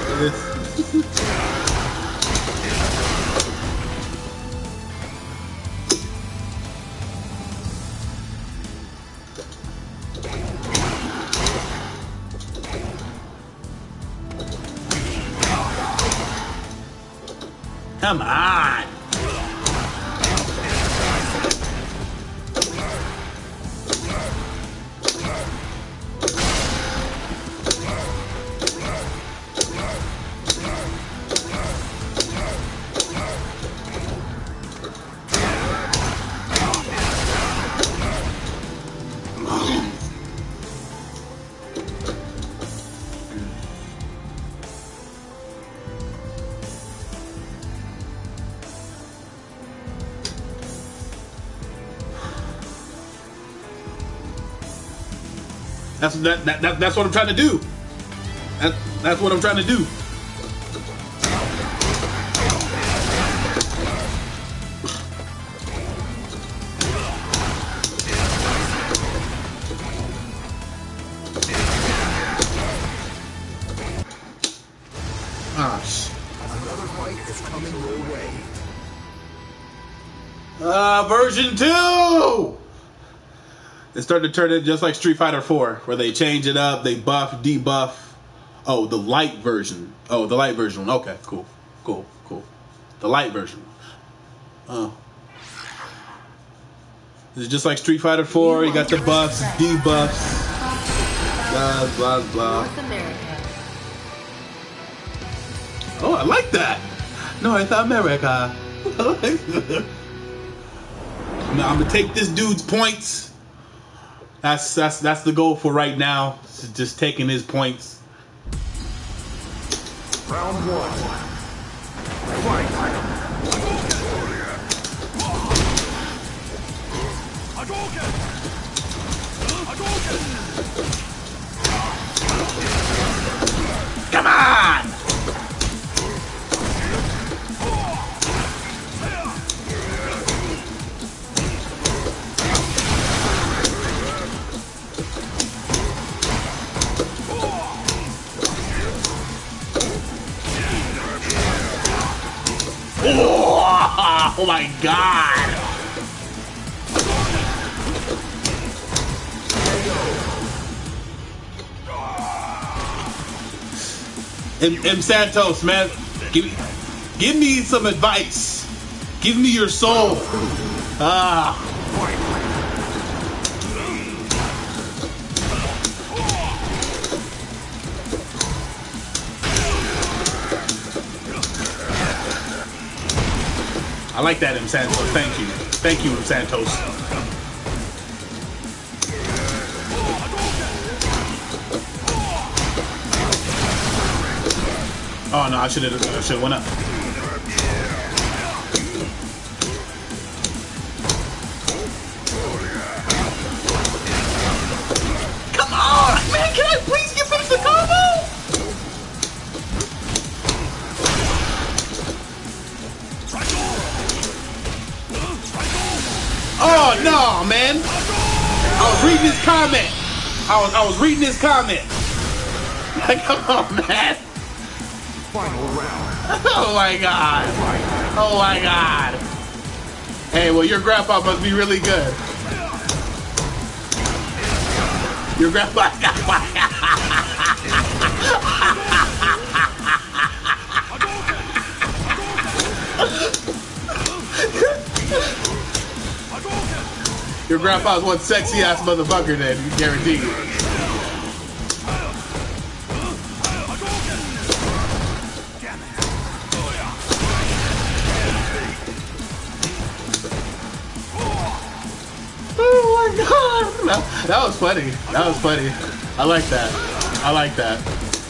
Come on. That's what I'm trying to do. That's what I'm trying to do. Version 2! It's starting to turn it just like Street Fighter 4, where they change it up, they buff, debuff. Oh, the light version. Oh, the light version. Okay, cool. The light version. Oh. It's just like Street Fighter 4. You got the buffs, debuffs. Blah, blah, blah. North America. Oh, I like that. North America. I'm gonna take this dude's points. That's the goal for right now. Just taking his points. Round 1. Fight. Come on! Oh my god! M. Santos, man, give me some advice. Give me your soul. I like that, M. Santos. Thank you. Thank you, M. Santos. Oh no, I should have went up. Come on, man! Can I please get finish the combo? Oh no, man! I was reading his comment. I was reading his comment. Come on, man! Final round. Oh my god! Oh my god! Hey, well, your grandpa must be really good. Your grandpa. Your grandpa's one sexy ass motherfucker, then, guaranteed. Oh my god! That was funny. That was funny. I like that. I like that.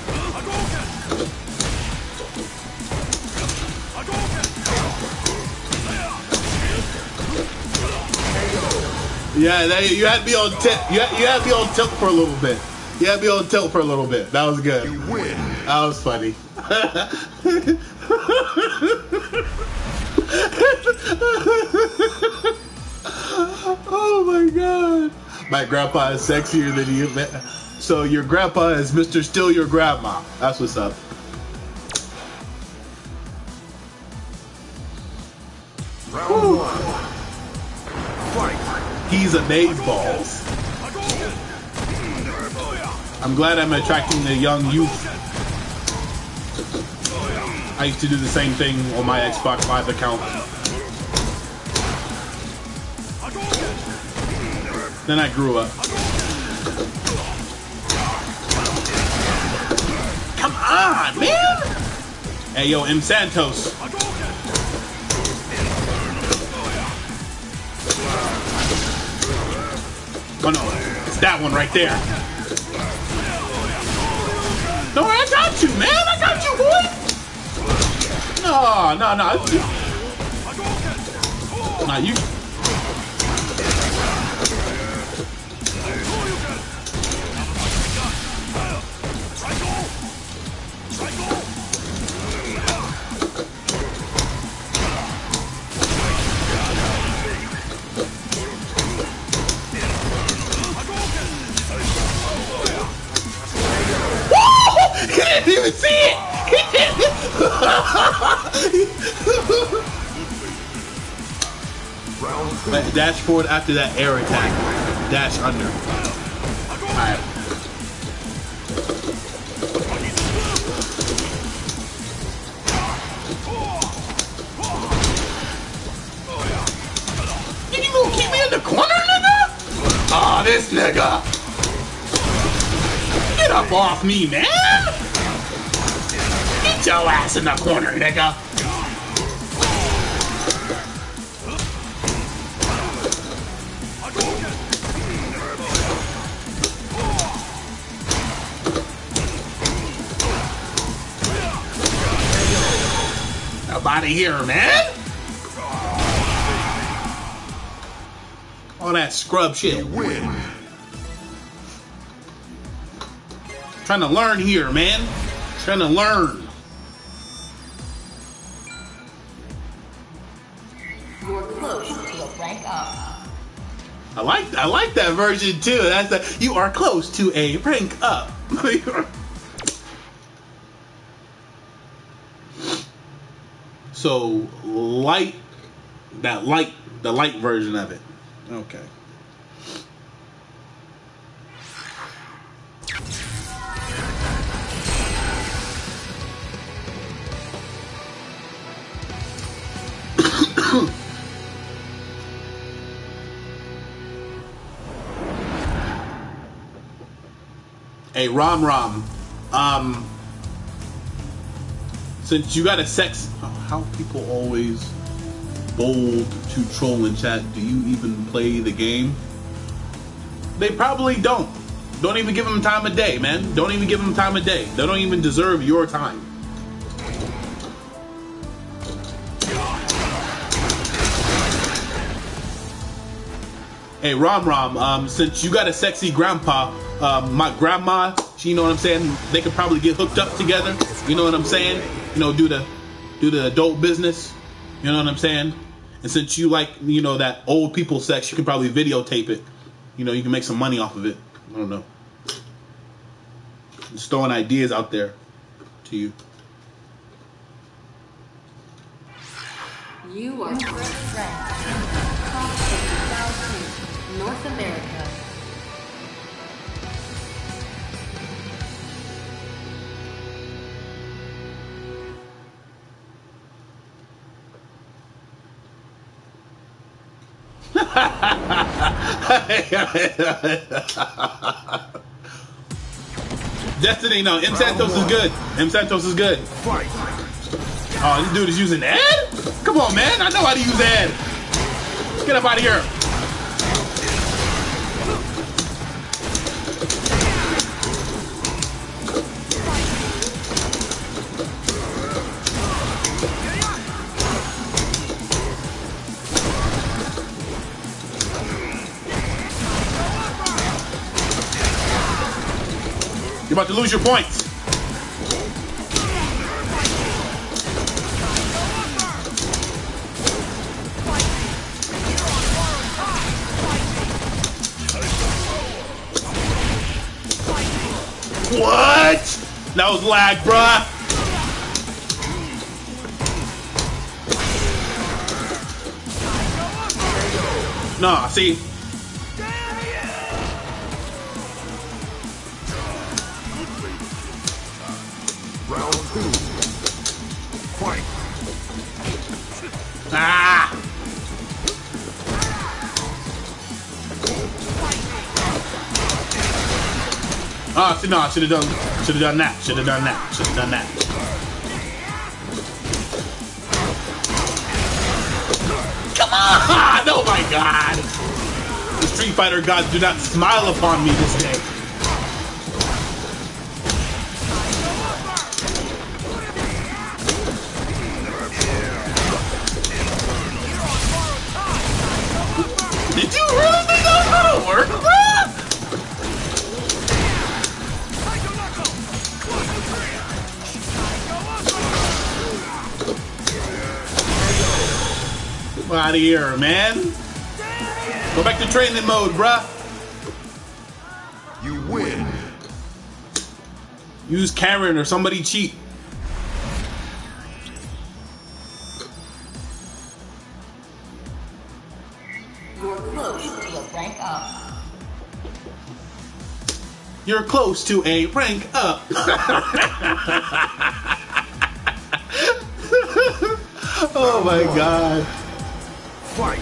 Yeah, you had to be on tilt. You had to be on tilt for a little bit. You had to be on tilt for a little bit. That was good. You win. That was funny. Oh my god. My grandpa is sexier than you. So your grandpa is Mr. Still Your Grandma. That's what's up. Round 1. Fight. He's amazeballs. I'm glad I'm attracting the young youth. I used to do the same thing on my Xbox Live account. Then I grew up. Come on, man! Hey, yo, M. Santos. Oh no, it's that one right there. No, I got you, man. I got you, boy. No. Nah, you. He didn't even see it! He didn't! Round 3. Dash forward after that air attack. Dash under. Alright. You gonna keep me in the corner, nigga? Aw, this nigga. Get up off me, man. Get your ass in the corner, nigga. Out of here, man! All that scrub shit. Win. Trying to learn here, man. Trying to learn. You're close to a rank up. I like that version too. That's the you are close to a rank up. So the light version of it. Okay. Hey, Rom. Since you got a sex, how people always bold to troll in chat. Do you even play the game? They probably don't. Don't even give them time of day, man. Don't even give them time of day. They don't even deserve your time. Hey, Rom, since you got a sexy grandpa, my grandma, you know what I'm saying? They could probably get hooked up together. You know what I'm saying? You know, do the adult business. You know what I'm saying? And since you like, you know, that old people sex, you can probably videotape it. You know, you can make some money off of it. I don't know. Just throwing ideas out there to you. You are first ranked. Top 50,000. North America. Destiny, no. M. Santos is good. M. Santos is good. Fight. Oh, this dude is using Ed? Come on, man. I know how to use Ed. Get up out of here. You're about to lose your points. What? That was lag, bruh. Nah, see. Round 2. Fight. Ah! Oh, no, I should have done that. Should have done that. Come on! Oh my god! The Street Fighter gods do not smile upon me this day. Did you really think that was gonna work, bro? Get out of here, man. Go back to training mode, bruh. You win. Use Karen or somebody cheat. Rank up. You're close to a rank up. Oh my god. Fight!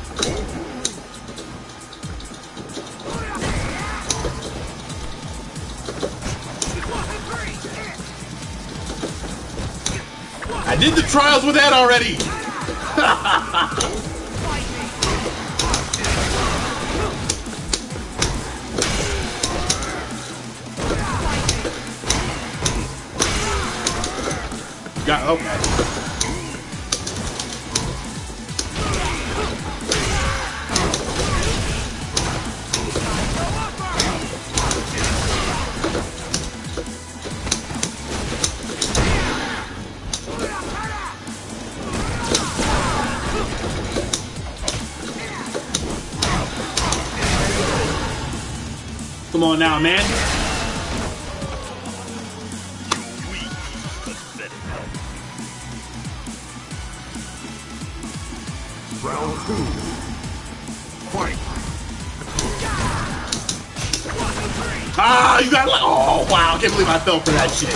I did the trials with that already. Got okay. Come on now, man. Round 2. Fight! Ah, you got like, oh wow, I can't believe I fell for that shit.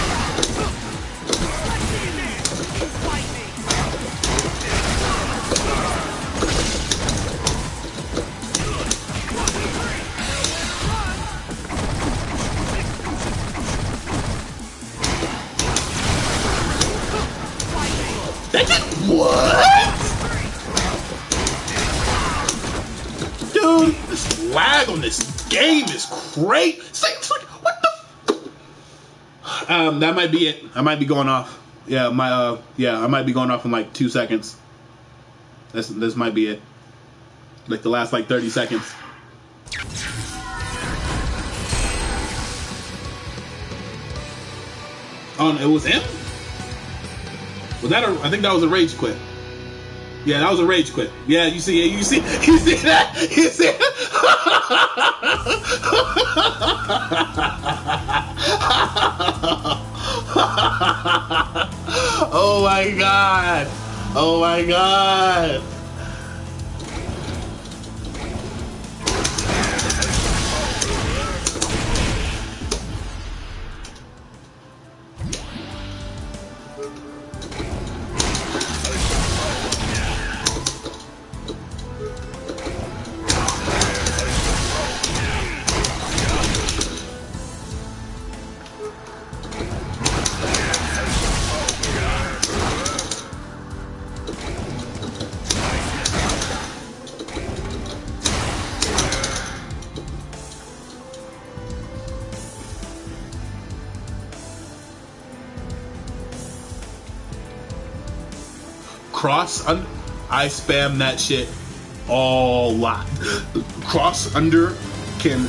That just what? Dude, this lag on this game is great. It's like what the? That might be it. I might be going off. Yeah, I might be going off in like 2 seconds. This might be it. Like the last like 30 seconds. Oh, it was him? Was that I think that was a rage quit. Yeah, that was a rage quit. Yeah, you see that? You see Oh my god. Oh my god. Cross under, I spam that shit a lot. Cross under can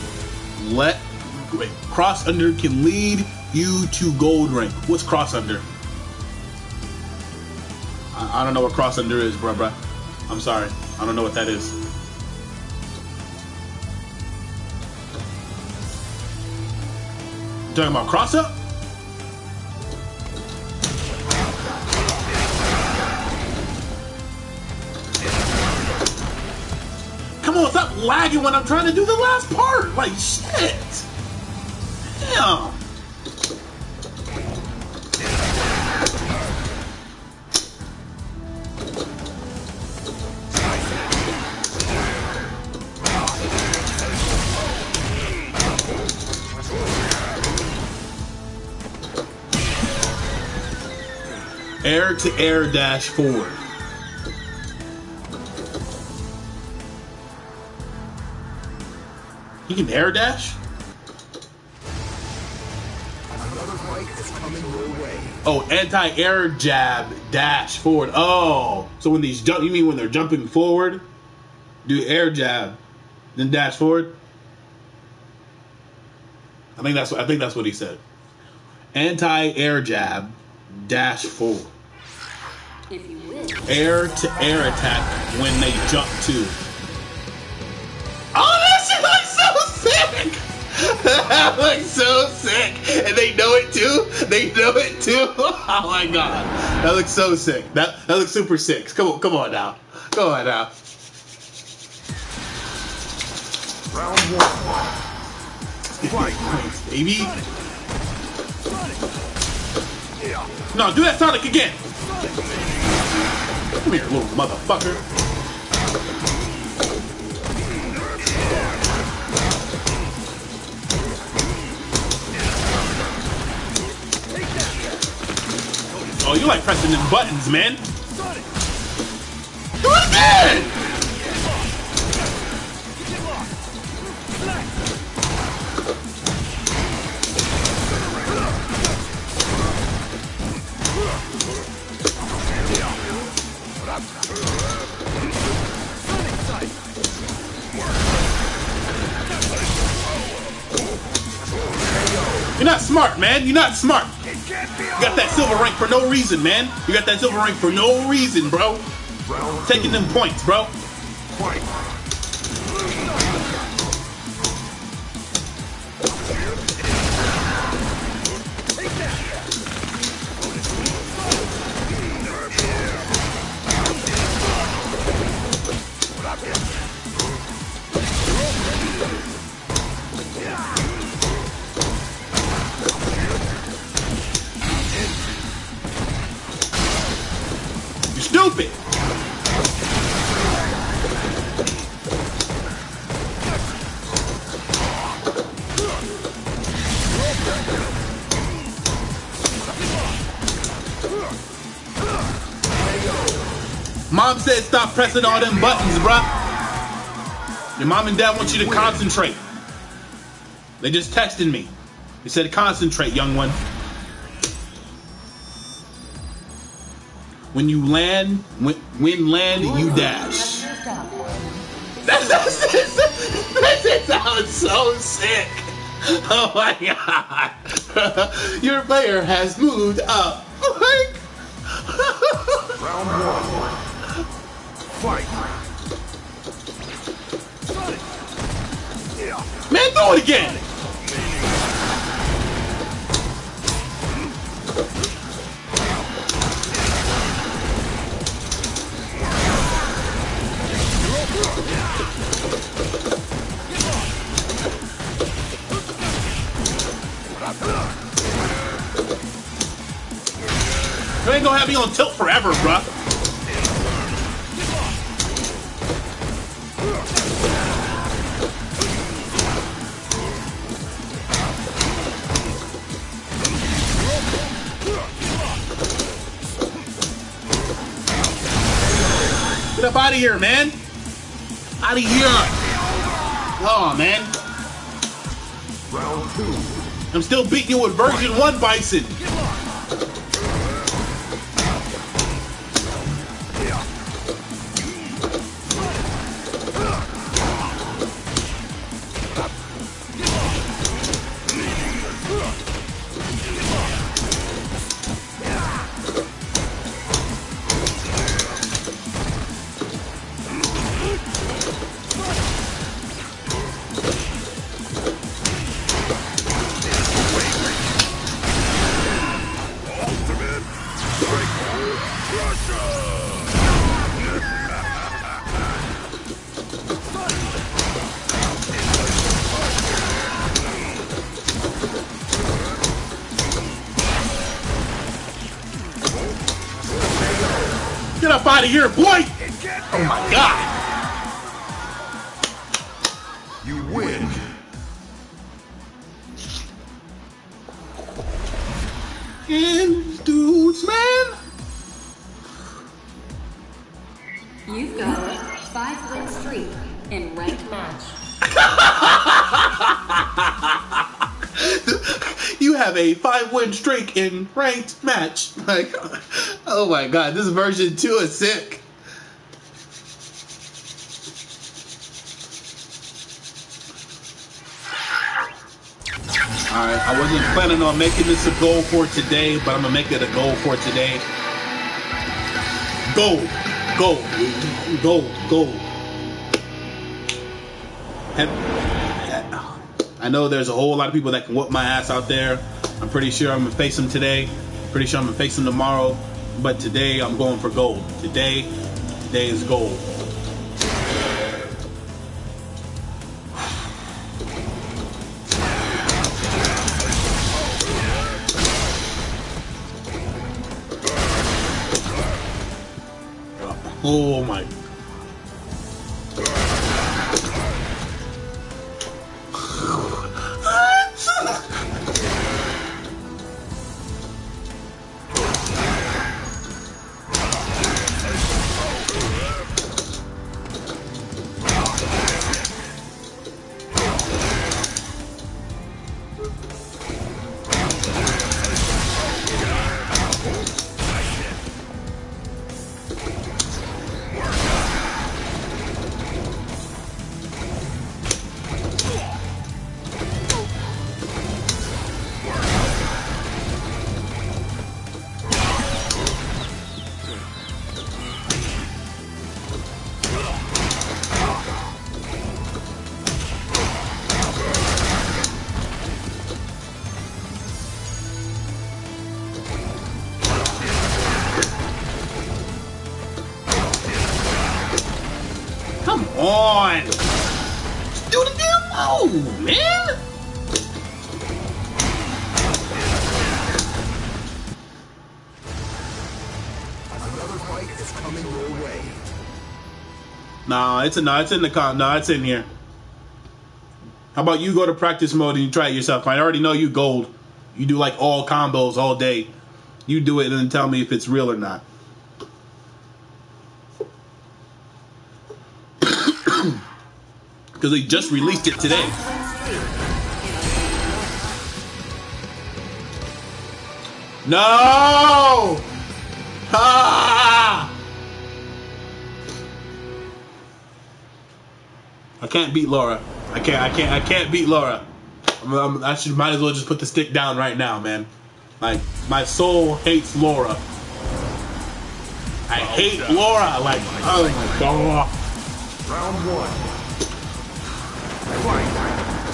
lead you to gold rank. What's cross under? I don't know what cross under is, bruh. I'm sorry. I don't know what that is. You talking about cross up? Come on, stop lagging when I'm trying to do the last part. Like, shit. Damn. Air to air dash forward. You can air dash? Another fight is coming your way. Oh, anti-air jab dash forward. Oh, so when these jump, you mean when they're jumping forward? Do air jab, then dash forward? I think that's what he said. Anti-air jab dash forward. If you win. Air to air attack when they jump too. Oh, that shit looks so sick! That looks so sick! And they know it too? They know it too? Oh my god. That looks so sick. That looks super sick. Come on now. Come on now. Round one. Fight. Baby. No, do that Sonic again. Come here, little motherfucker. Oh, you like pressing them buttons, man. Do it again! You're not smart, man. You're not smart. You got that silver rank for no reason, man. You got that silver rank for no reason, bro. Taking them points, bro. Fight. You're stupid. Mom said stop pressing all them buttons, bruh. Your mom and dad want you to concentrate. They just texted me. They said concentrate, young one. When you land, when land, you dash. That sounds so sick. Oh my god. Your player has moved up. Round one. Fight. Man, do it again. You ain't gonna have me on tilt forever, bruh. Get up out of here, man. Out of here. Oh, man. Round two. I'm still beating you with version 1 Bison. Get up out of here, boy! Oh my god! You win. And dudes, man! You've got a 5-win streak in ranked match. You have a 5-win streak in ranked match. Like, oh my god, this version 2 is sick. Alright, I wasn't planning on making this a goal for today, but I'm gonna make it a goal for today. Gold. Gold. Gold. Gold. I know there's a whole lot of people that can whoop my ass out there. I'm pretty sure I'm gonna face them today. Pretty sure I'm gonna face them tomorrow. But today I'm going for gold. Today is gold. Oh my. Come on! Just do the damn move, man! Another fight is coming your way. Nah, it's in here. How about you go to practice mode and you try it yourself? I already know you gold. You do like all combos all day. You do it and then tell me if it's real or not. Because they just released it today. No! Ah! I can't beat Laura. I can't beat Laura. Might as well just put the stick down right now, man. Like, my soul hates Laura. I hate Laura. Like, oh my god. Round one. Fight.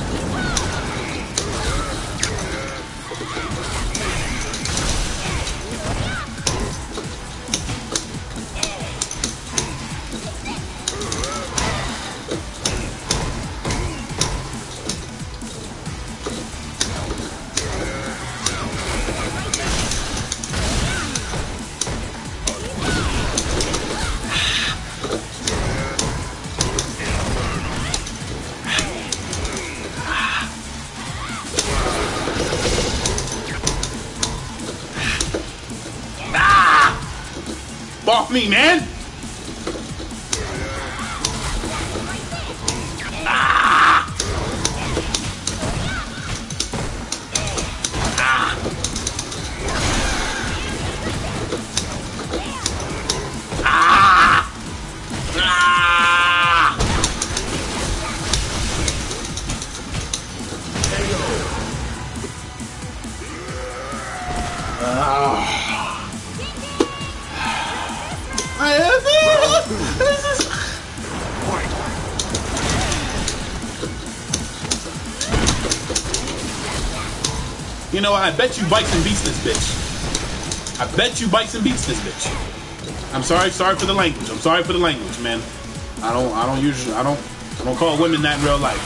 Off me, man! Ah! Ah! Ah! Ah! You know, I bet you Bison beats this bitch. I bet you Bison beats this bitch. I'm sorry for the language. I'm sorry for the language, man. I don't call women that in real life.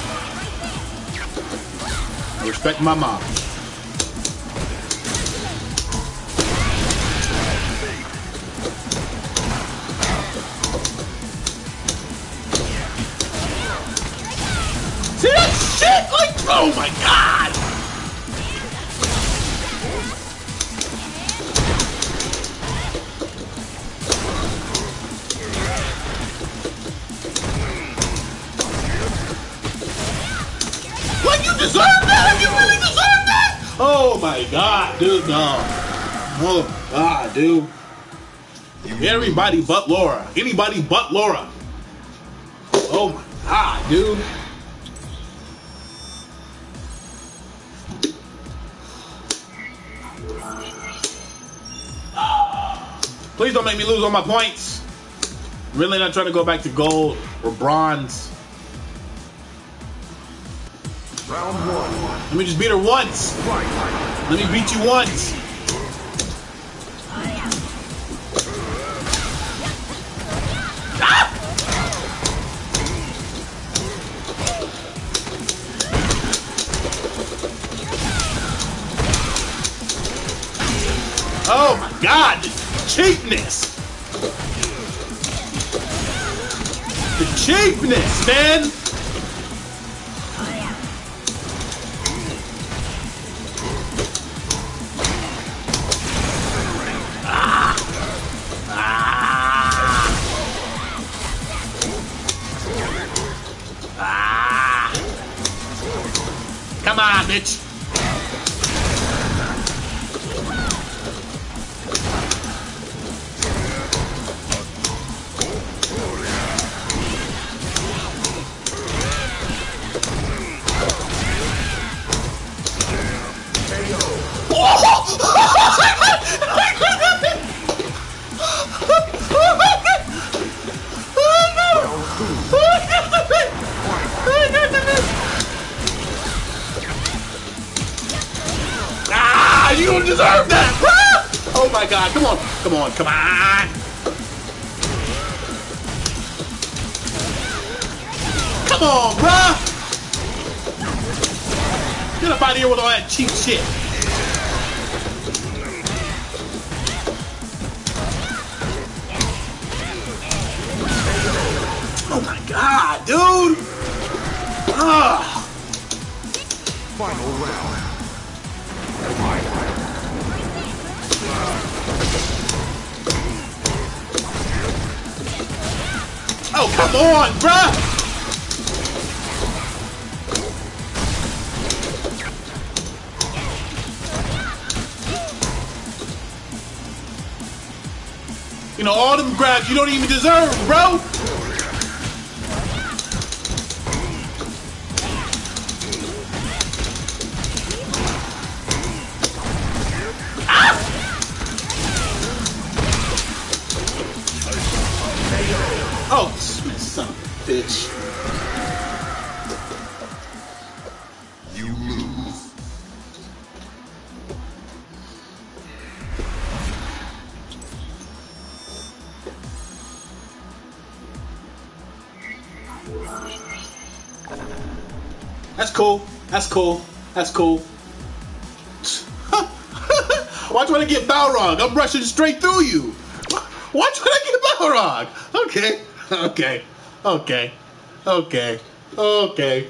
I respect my mom. See that shit? Like, oh my god! Like, you deserve that? You really deserve that? Oh my god, dude, no. Oh god, dude. Everybody but Laura. Anybody but Laura. Oh my god, dude. Please don't make me lose all my points. I'm really not trying to go back to gold or bronze. Round one. Let me just beat her once. Fight. Let me beat you once. Ah! Oh my god, this cheapness. cheapness, man. Come on, bitch. Ah, you don't deserve that, bruh! Oh my god, come on, come on, come on! Come on, bruh! Get up out of here with all that cheap shit. Oh my god, dude! Ah! Final round. Oh, come on, bruh! You know, all them grabs you don't even deserve, bro! Oh, son of a bitch. You lose. That's cool. That's cool. That's cool. Why trying to get Balrog? I'm rushing straight through you. Why trying to get Balrog? Okay. Okay. Okay. Okay. Okay.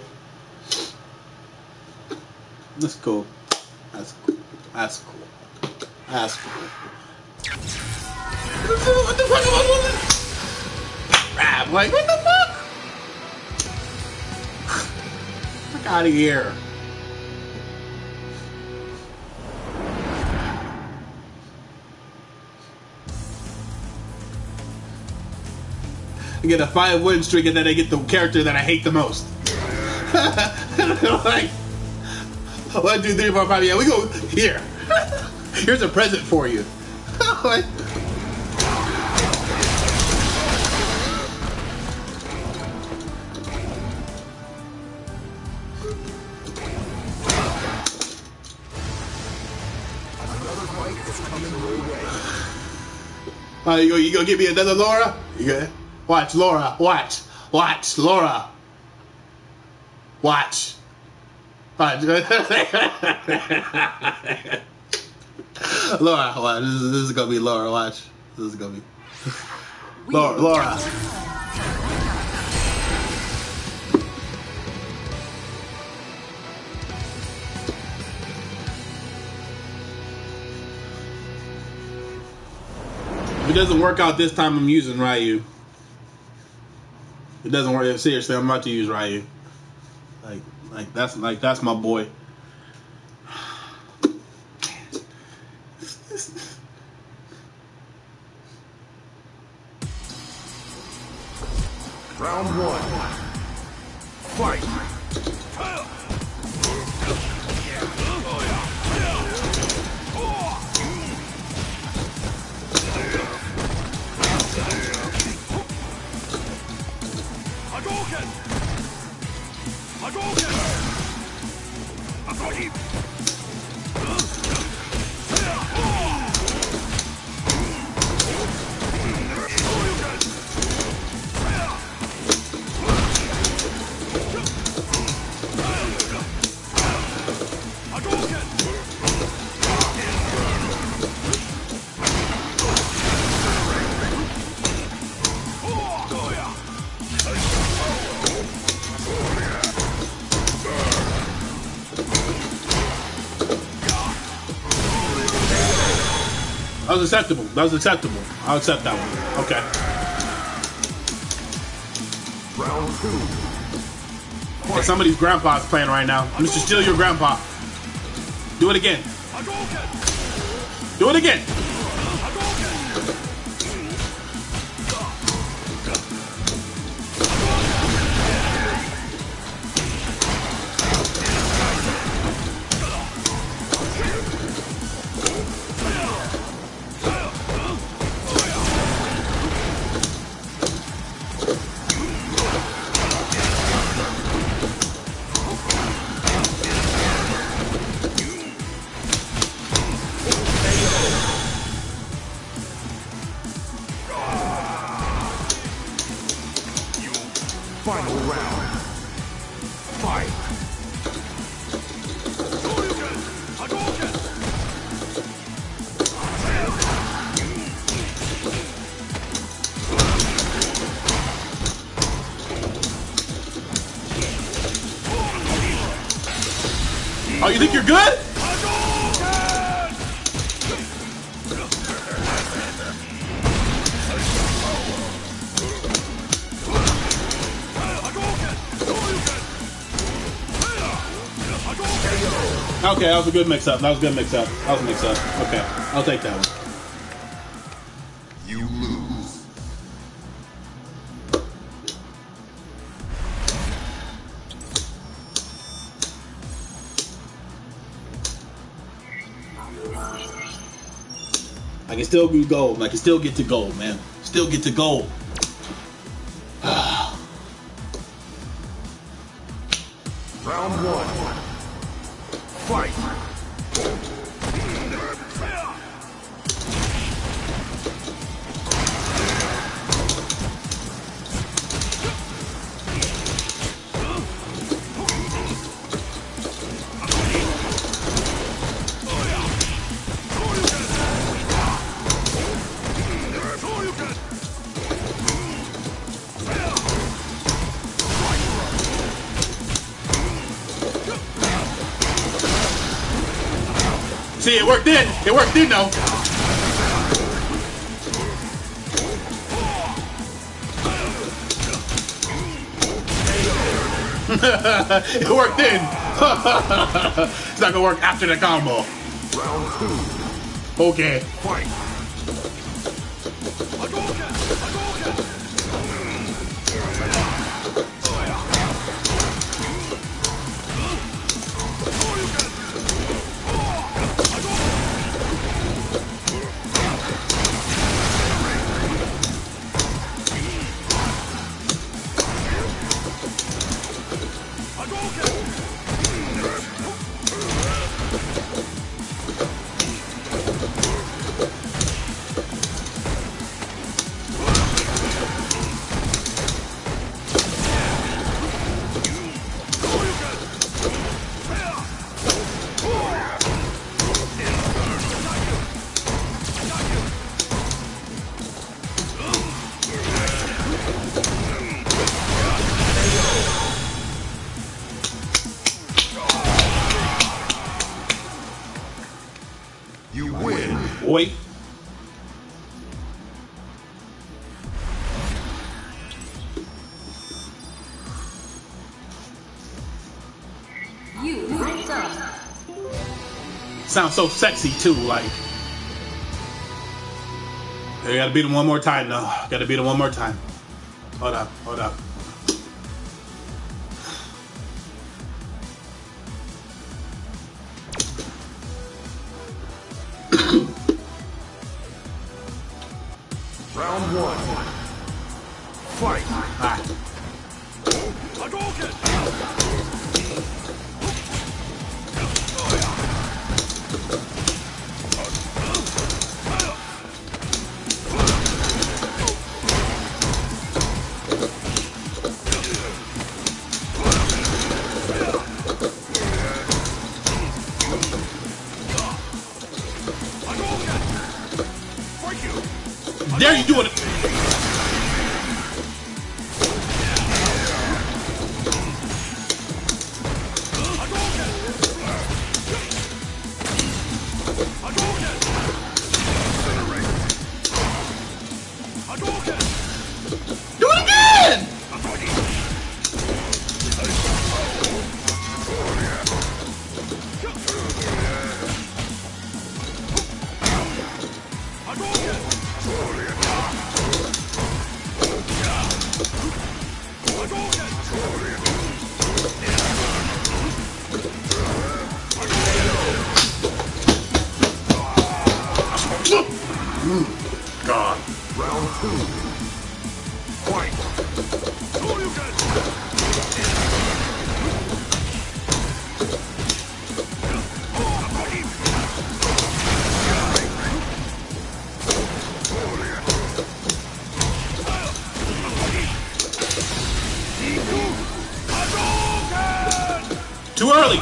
That's cool. That's cool. That's cool. That's cool. What the fuck? I'm like, what the fuck? Fuck out of here. I get a 5-win streak and then I get the character that I hate the most. Like, 1, 2, 3, 4, 5. Yeah, we go here. Here's a present for you. Like, Another fight is coming your way. you gonna give me another Laura? You gonna watch Laura? Watch Laura. Watch. Laura, watch. This is gonna be Laura. Watch. This is gonna be Laura. If it doesn't work out this time, I'm using Ryu. It doesn't work. Seriously, I'm about to use Ryu. Like that's my boy. Round 1. Fight. was acceptable. That was acceptable. I'll accept that one. Okay. Round 2. Hey, somebody's grandpa's playing right now. Mr. Steal your grandpa. Do it again. Do it again. Final round. Fight. Oh, you think you're good? Okay, that was a good mix-up. That was a good mix-up. That was a mix-up. Okay, I'll take that one. You lose. I can still do gold. I can still get to gold, man. Still get to gold. Round 1. Fight. See, it worked in. It worked in, though. It worked in. It's not gonna work after the combo. Round 2. Okay. Fight. You win. Wait. You messed up. Sounds so sexy too, like. I gotta beat him one more time though. Gotta beat him one more time. Hold up, hold up. Round 1. Fight. Ah. There you do it. Too early.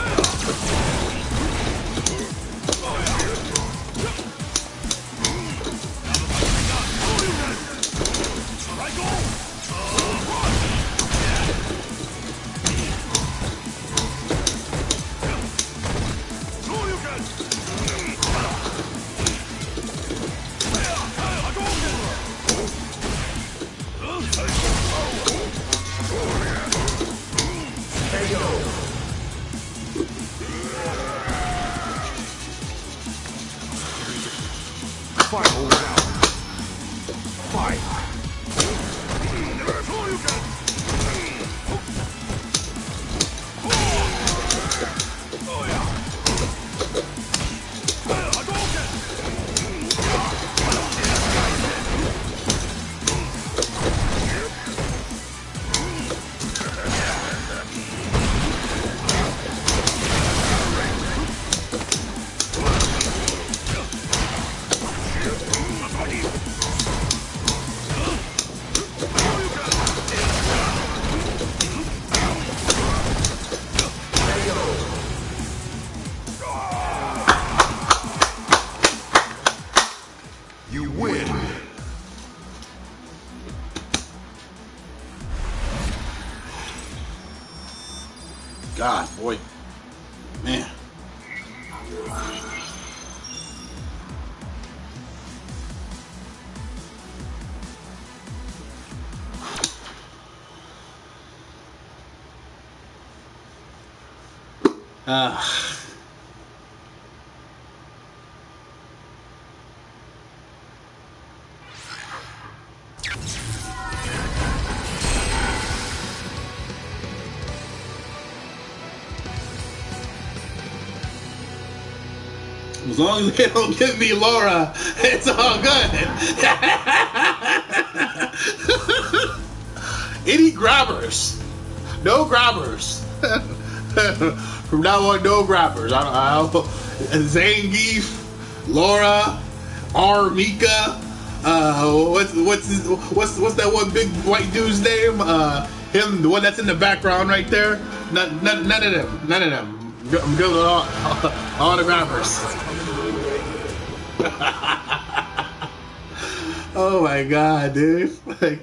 Final round. Fight. You win. God, boy. Man. As long as they don't give me Laura, it's all good. Any grabbers? No grabbers. From now on, no grabbers. I don't Zangief, Laura, Mika. What's that one big white dude's name? Him, the one that's in the background right there. None of them. None of them. I'm good with all the grabbers. Oh my god, dude. Like,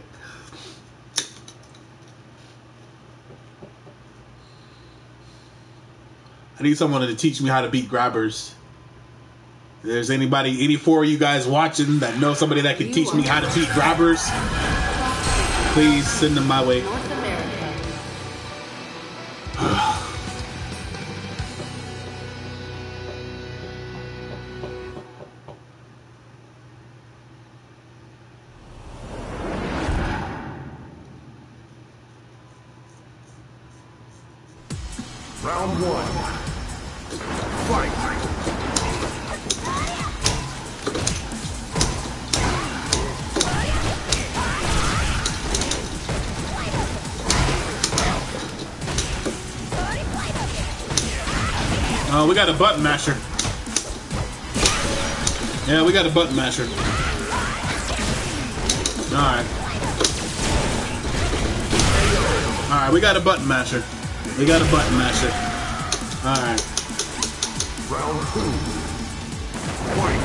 I need someone to teach me how to beat grabbers. If there's any four of you guys watching that know somebody that can teach me how to beat grabbers, please send them my way. North America. Round one. Fight. Oh, we got a button masher. Yeah, we got a button masher. Alright. Alright, we got a button masher. We got a button masher. Alright. Round two. Fight.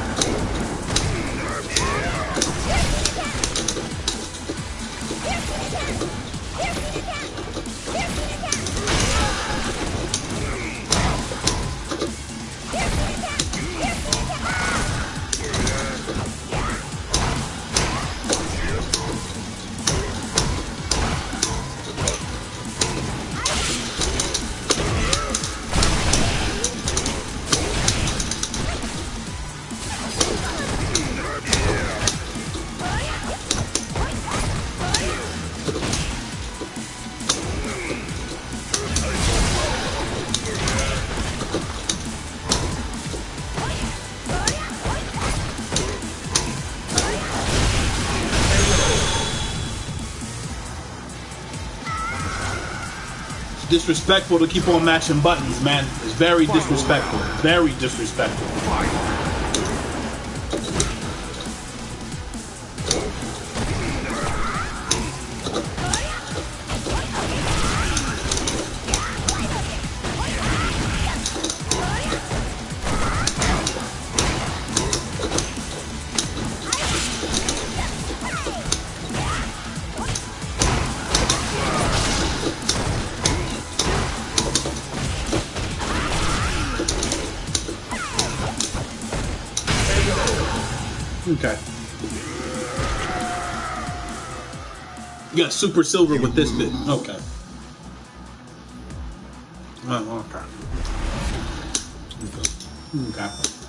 Disrespectful to keep on matching buttons, man. It's very disrespectful. Very disrespectful. Okay. You got super silver with this bit. Okay. Oh, okay. Okay.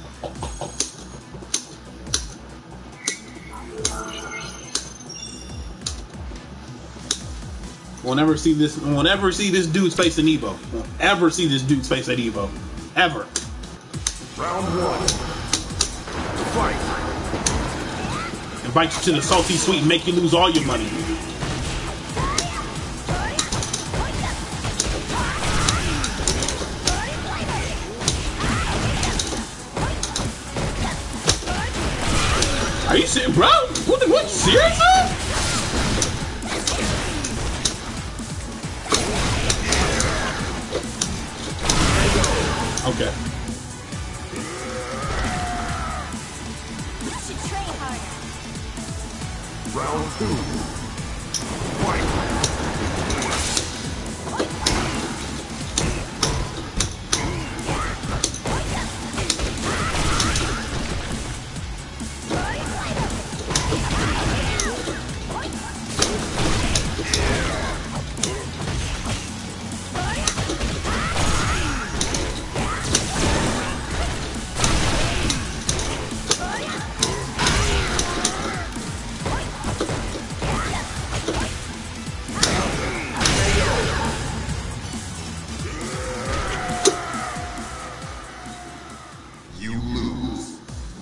We'll never see this dude's face in Evo. Won't ever see this dude's face at Evo. Ever. Round one. Fight. Invite you to the salty sweet and make you lose all your money. Are you serious, bro? What? Seriously? Okay. You should train harder. Round two. Fight. You lose.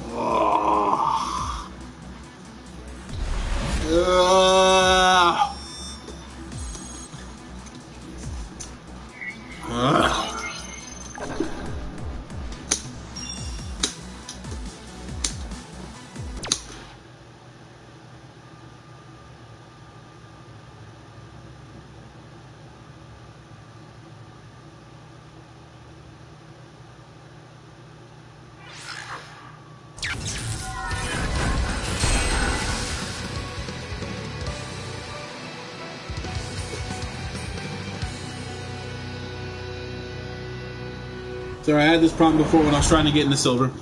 So I had this problem before when I was trying to get into silver.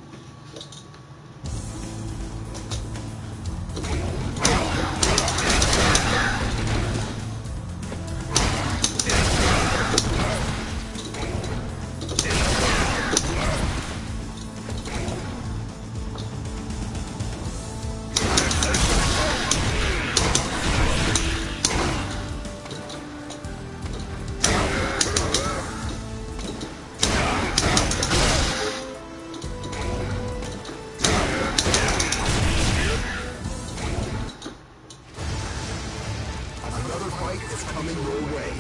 Another fight is coming your way.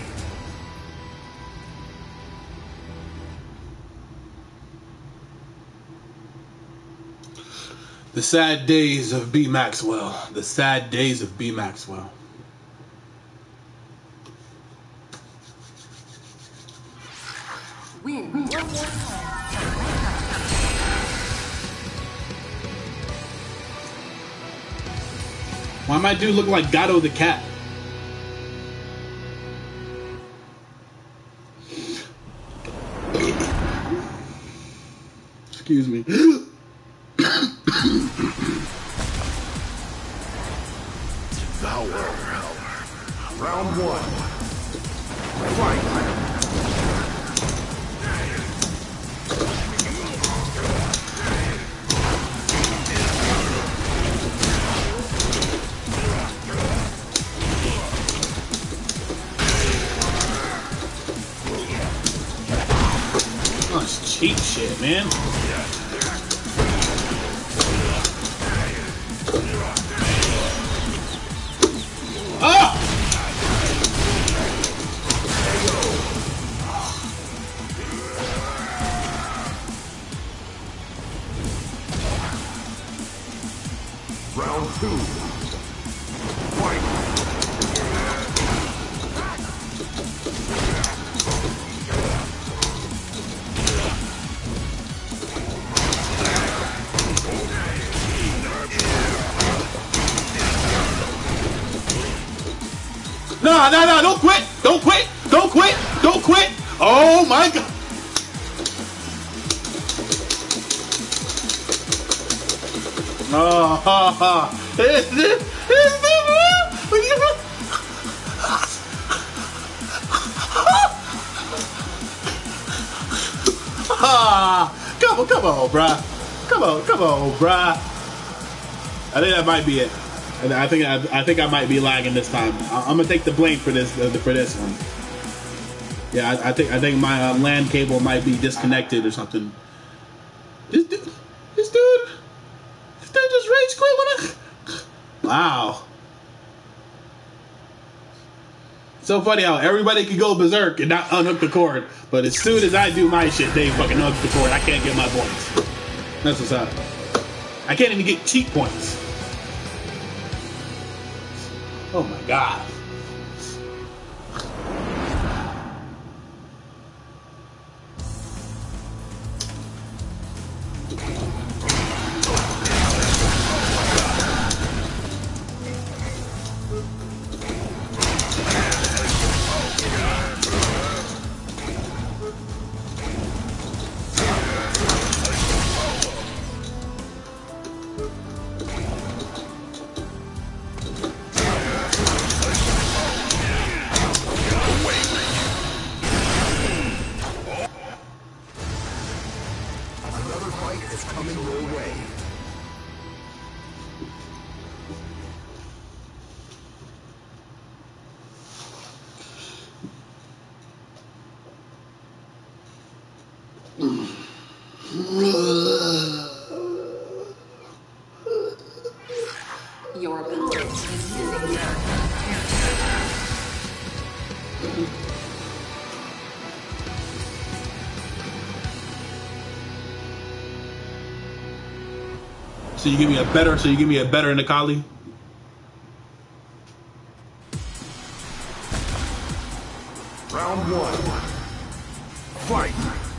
The sad days of B. Maxwell. The sad days of B. Maxwell. Win one more time. Why my dude look like Gato the cat? Excuse me. Devour. Round one. Fight. Oh, it's cheap shit, man. Ah! Round two. Fight. No, don't quit! Don't quit! Don't quit! Don't quit! Oh my god! Oh, ha, ha. Come on, bruh. Come on, bruh. I think that might be it. I think I might be lagging this time. I'm gonna take the blame for this one. Yeah, I think my LAN cable might be disconnected or something. This dude just rage quit when I. Wow. So funny how everybody can go berserk and not unhook the cord, but as soon as I do my shit, they fucking hook the cord. I can't get my points. That's what's up. I can't even get cheat points. Oh my god. Another fight is coming your way. Your opponent is using their So you give me a better Nikali? Round one. Fight.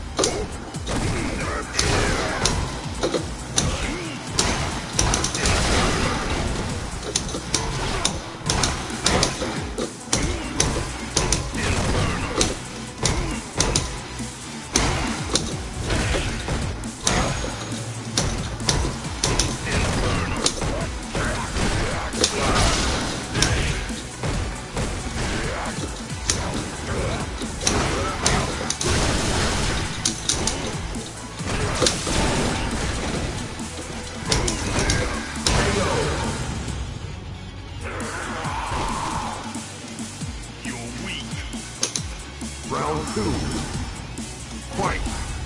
Round two. Fight.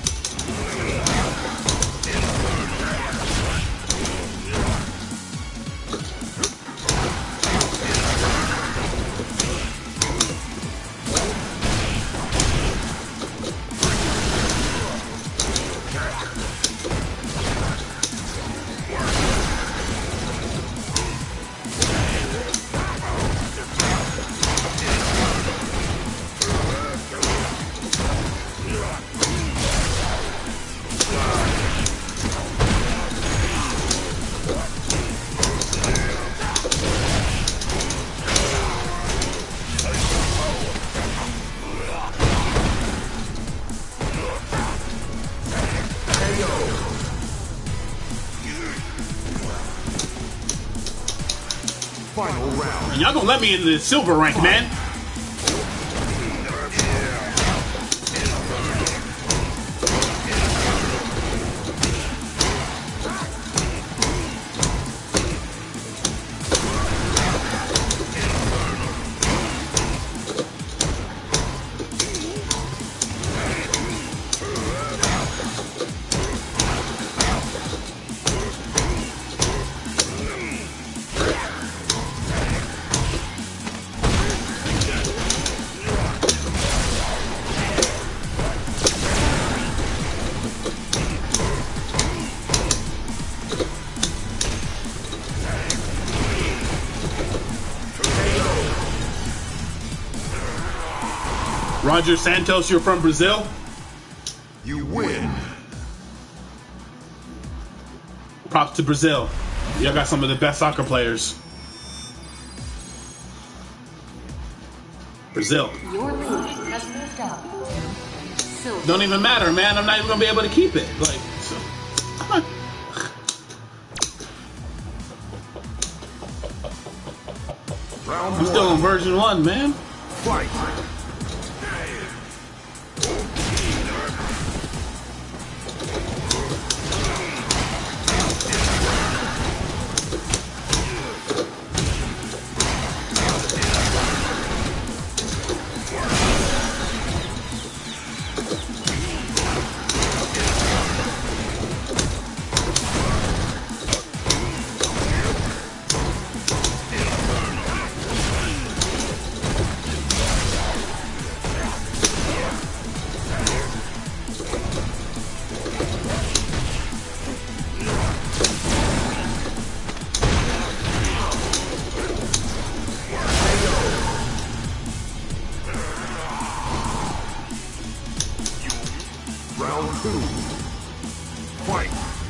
Final round. Y'all gonna let me into the silver rank, man? Roger Santos, you're from Brazil? You win. Props to Brazil. Y'all got some of the best soccer players. Brazil. Your lead has moved up to silver. Don't even matter, man. I'm not even gonna be able to keep it. Like, so. still on version 1, man. Fight! Round 2. Fight!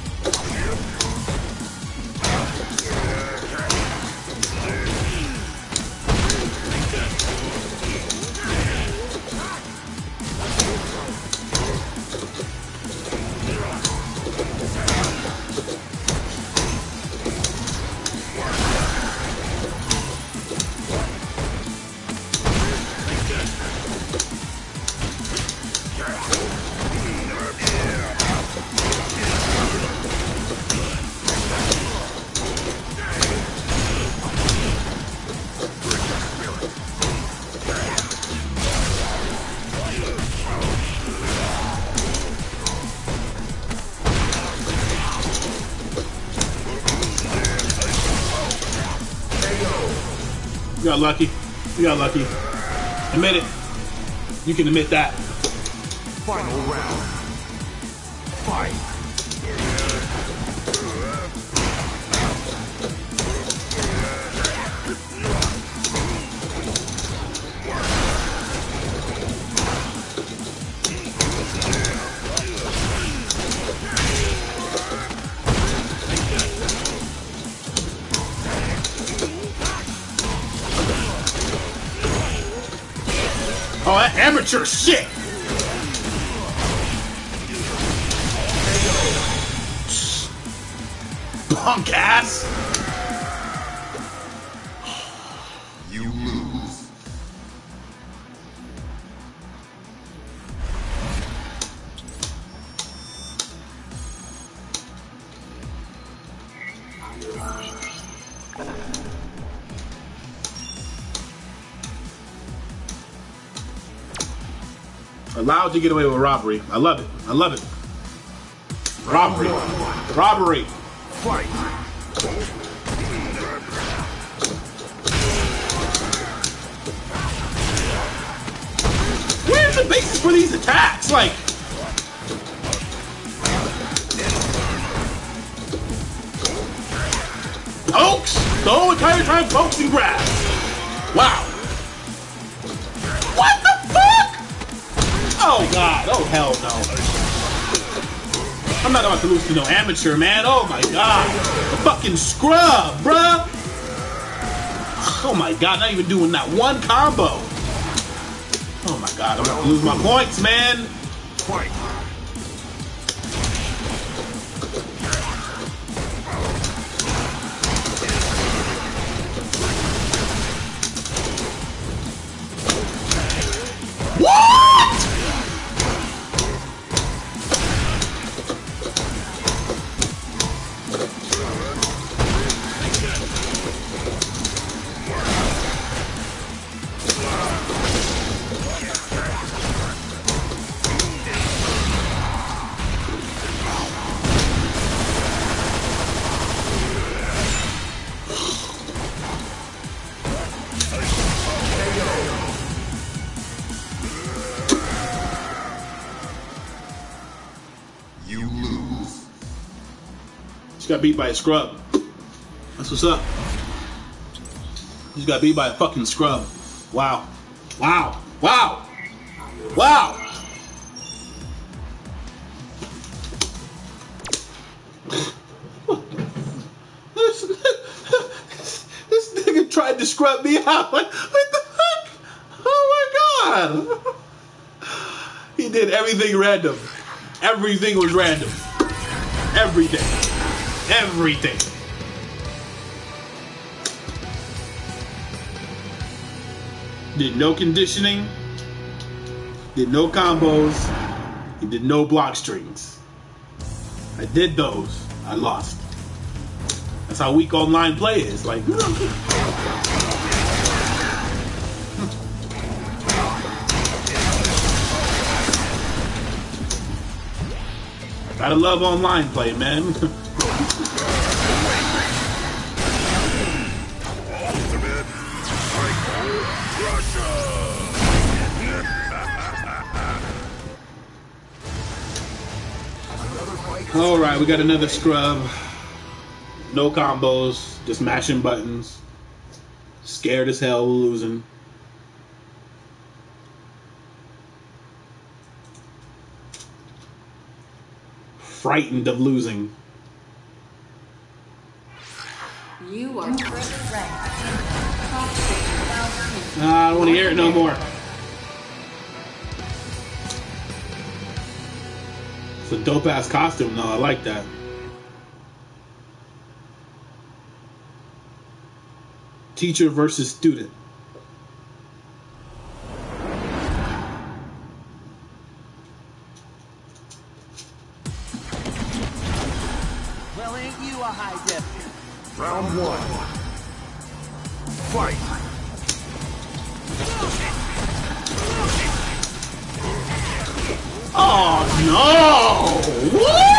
You got lucky. You got lucky. Admit it. You can admit that. Final round. Fight! Oh, that amateur shit! Punk ass! You lose. Allowed to get away with robbery. I love it. I love it. Robbery. Robbery. Fight! Where's the basis for these attacks? Like, pokes! The whole entire time, pokes and grabs. Wow. What the fuck? Oh god. Oh hell no. I'm not about to lose to no amateur, man. Oh my god. The fucking scrub, bruh. Oh my god, not even doing that one combo. Oh my god, I'm about to lose my points, man. Fight! What? You lose. Just got beat by a scrub. That's what's up. Just got beat by a fucking scrub. Wow. Wow. Wow. Wow. This nigga tried to scrub me out. Like, what the fuck? Oh my god. He did everything random. Everything was random. Everything. Everything. Did no conditioning. Did no combos. He did no block strings. I did those. I lost. That's how weak online play is. Like, gotta love online play, man. Alright, we got another scrub. No combos, just mashing buttons. Scared as hell of losing. Frightened of losing. You are first ranked. Top 6,000. I don't want to hear it no more. It's a dope ass costume though, I like that. Teacher versus student. Well, ain't you a high def? Round one. Fight. Oh no! What?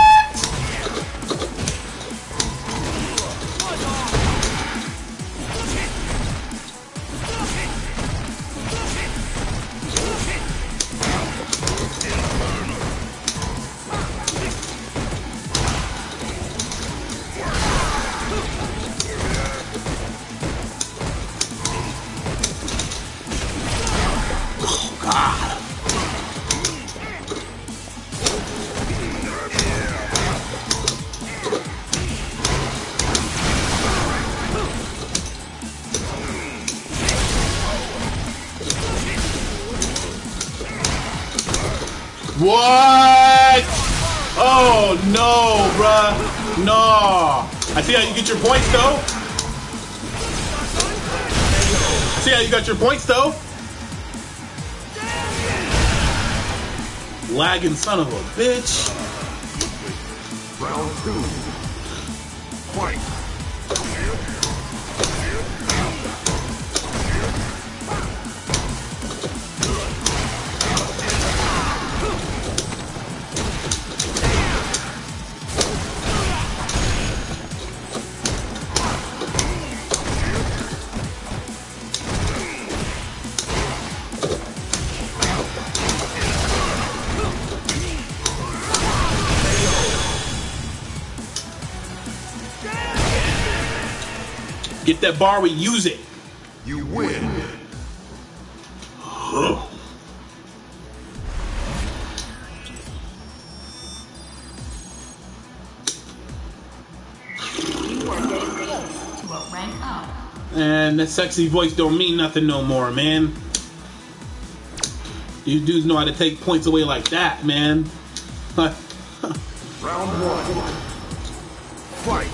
What? Oh no, bruh. No. I see how you get your points though. I see how you got your points though. Lagging son of a bitch. Round two. Fight. Get that bar, we use it. You win. You are getting close to a rank up. And that sexy voice don't mean nothing no more, man. These dudes know how to take points away like that, man. Round one. Fight.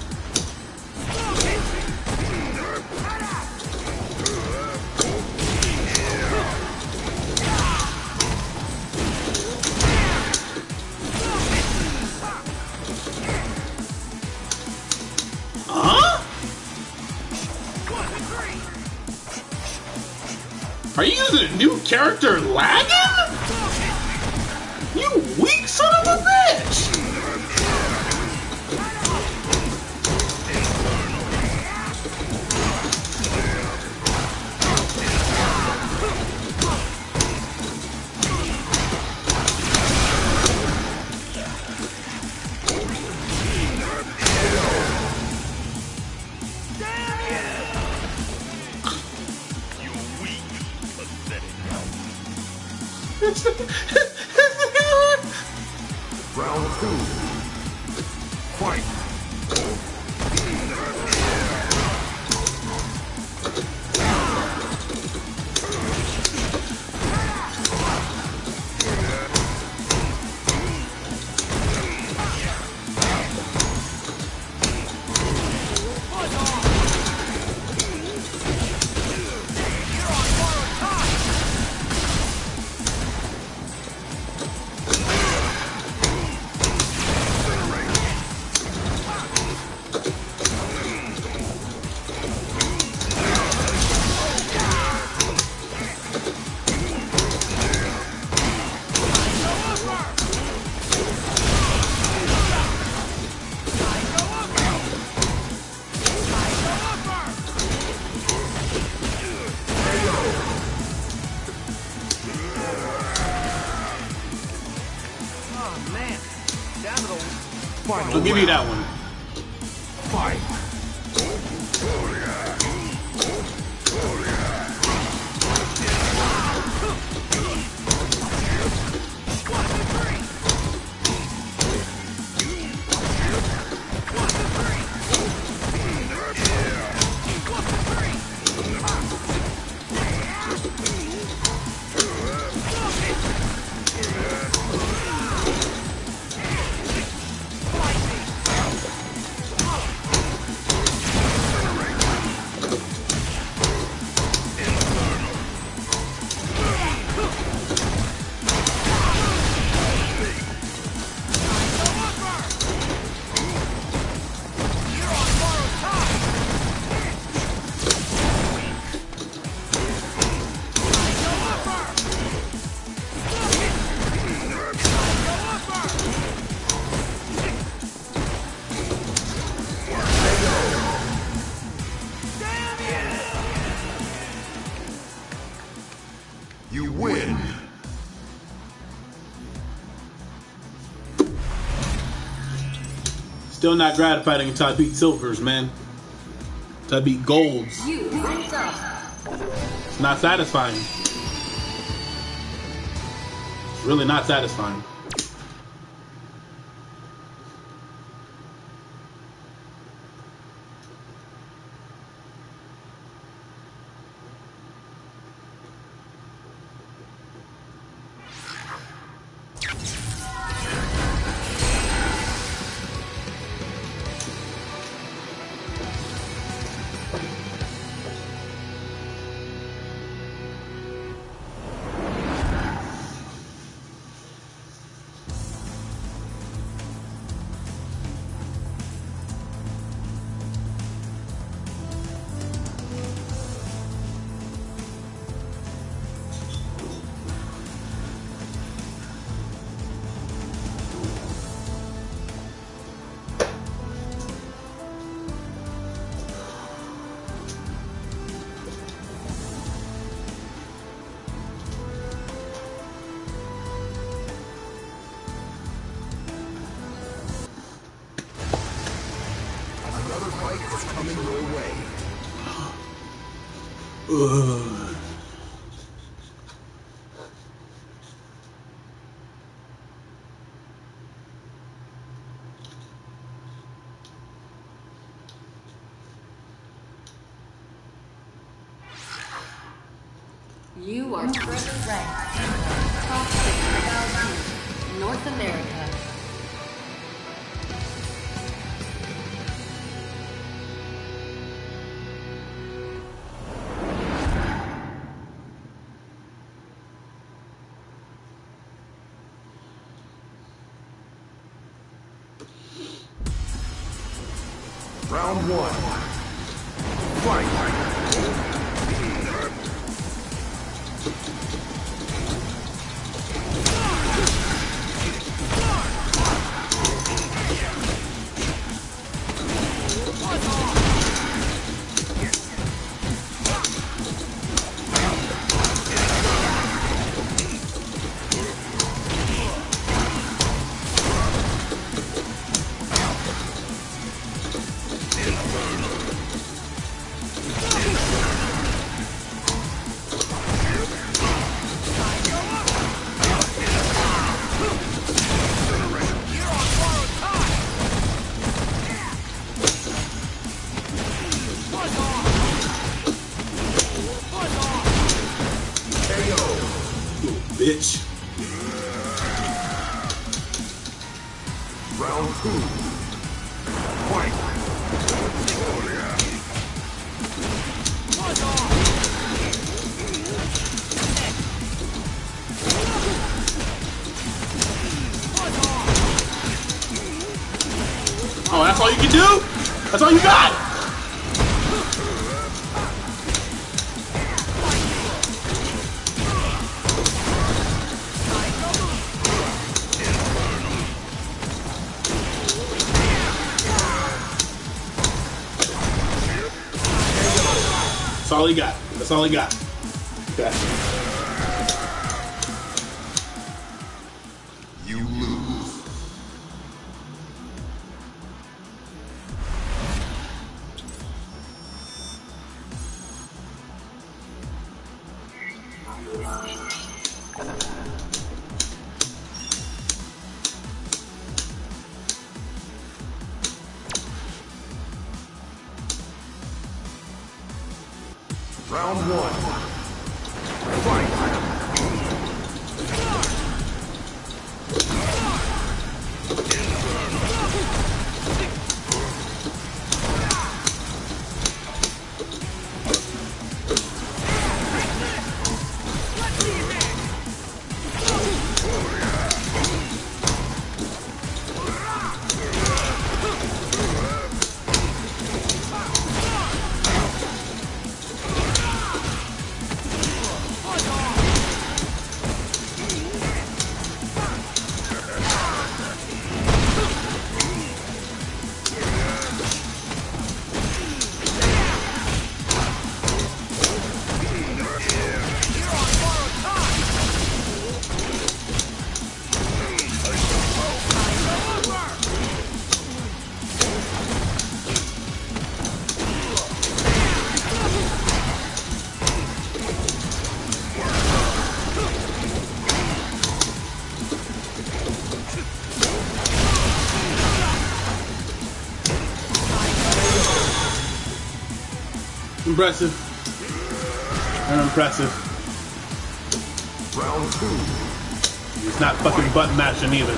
Are you using a new character lagging? You weak son of a bitch! Round two. Fight. Man, down to the I'll give you that one. fight. You win. Still not gratified until I beat silvers, man. Until I beat golds. You picked up. It's not satisfying. It's really not satisfying. Another fight is coming your way. Ugh. You are currently ranked top 6,000 North America. Round one. Fight. Bitch. Round two. Fight. Oh, that's all you can do? That's all you got? That's all he got. That's all he got. Okay. You lose. Round one. Fight! Impressive. And impressive. Round two. It's not fucking button mashing either.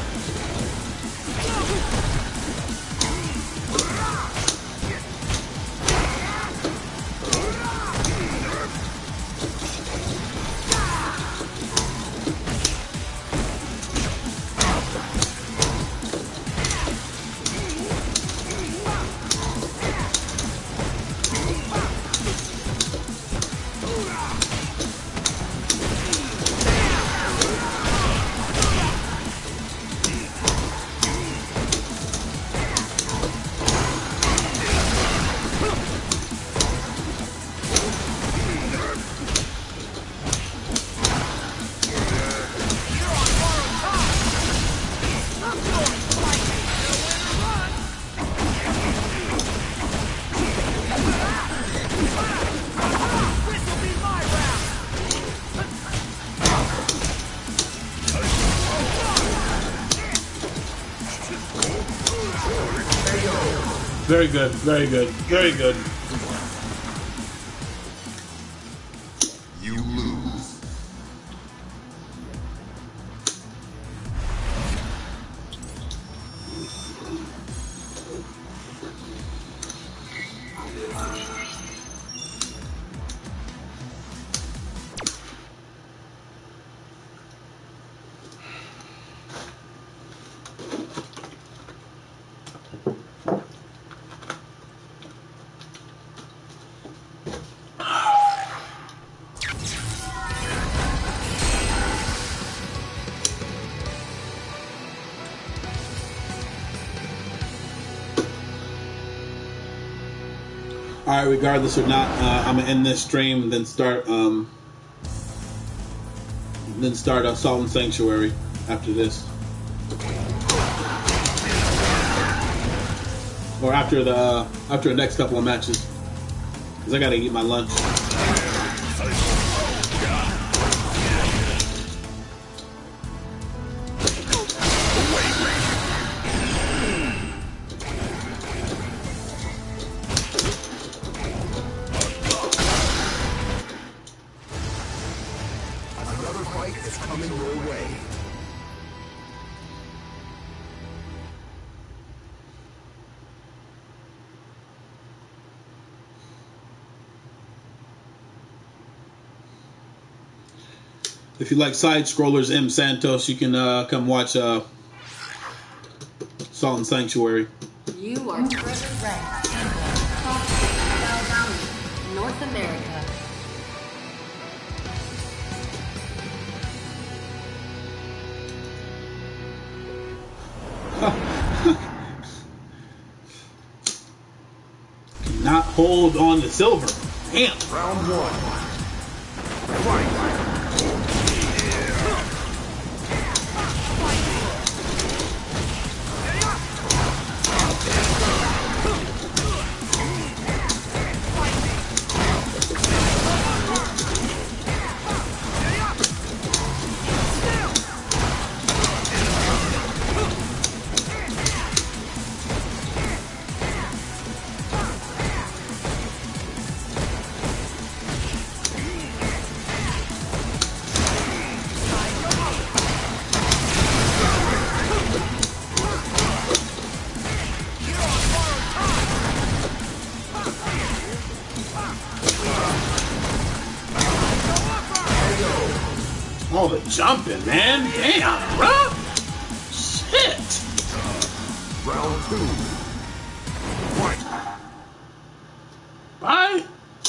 Very good, very good, very good. You lose. Alright, regardless or not, I'm gonna end this stream and then start Assault and Sanctuary after this. Or after the next couple of matches. Because I gotta eat my lunch. Another fight is coming your way. If you like side scrollers, M. Santos, you can come watch Assault and Sanctuary. You are first ranked. Top 6,000. North America. Cannot hold on to silver. Damn. Round one. Fight! jumping, man. Damn, bro. Shit. Round 2. Fight. Bye.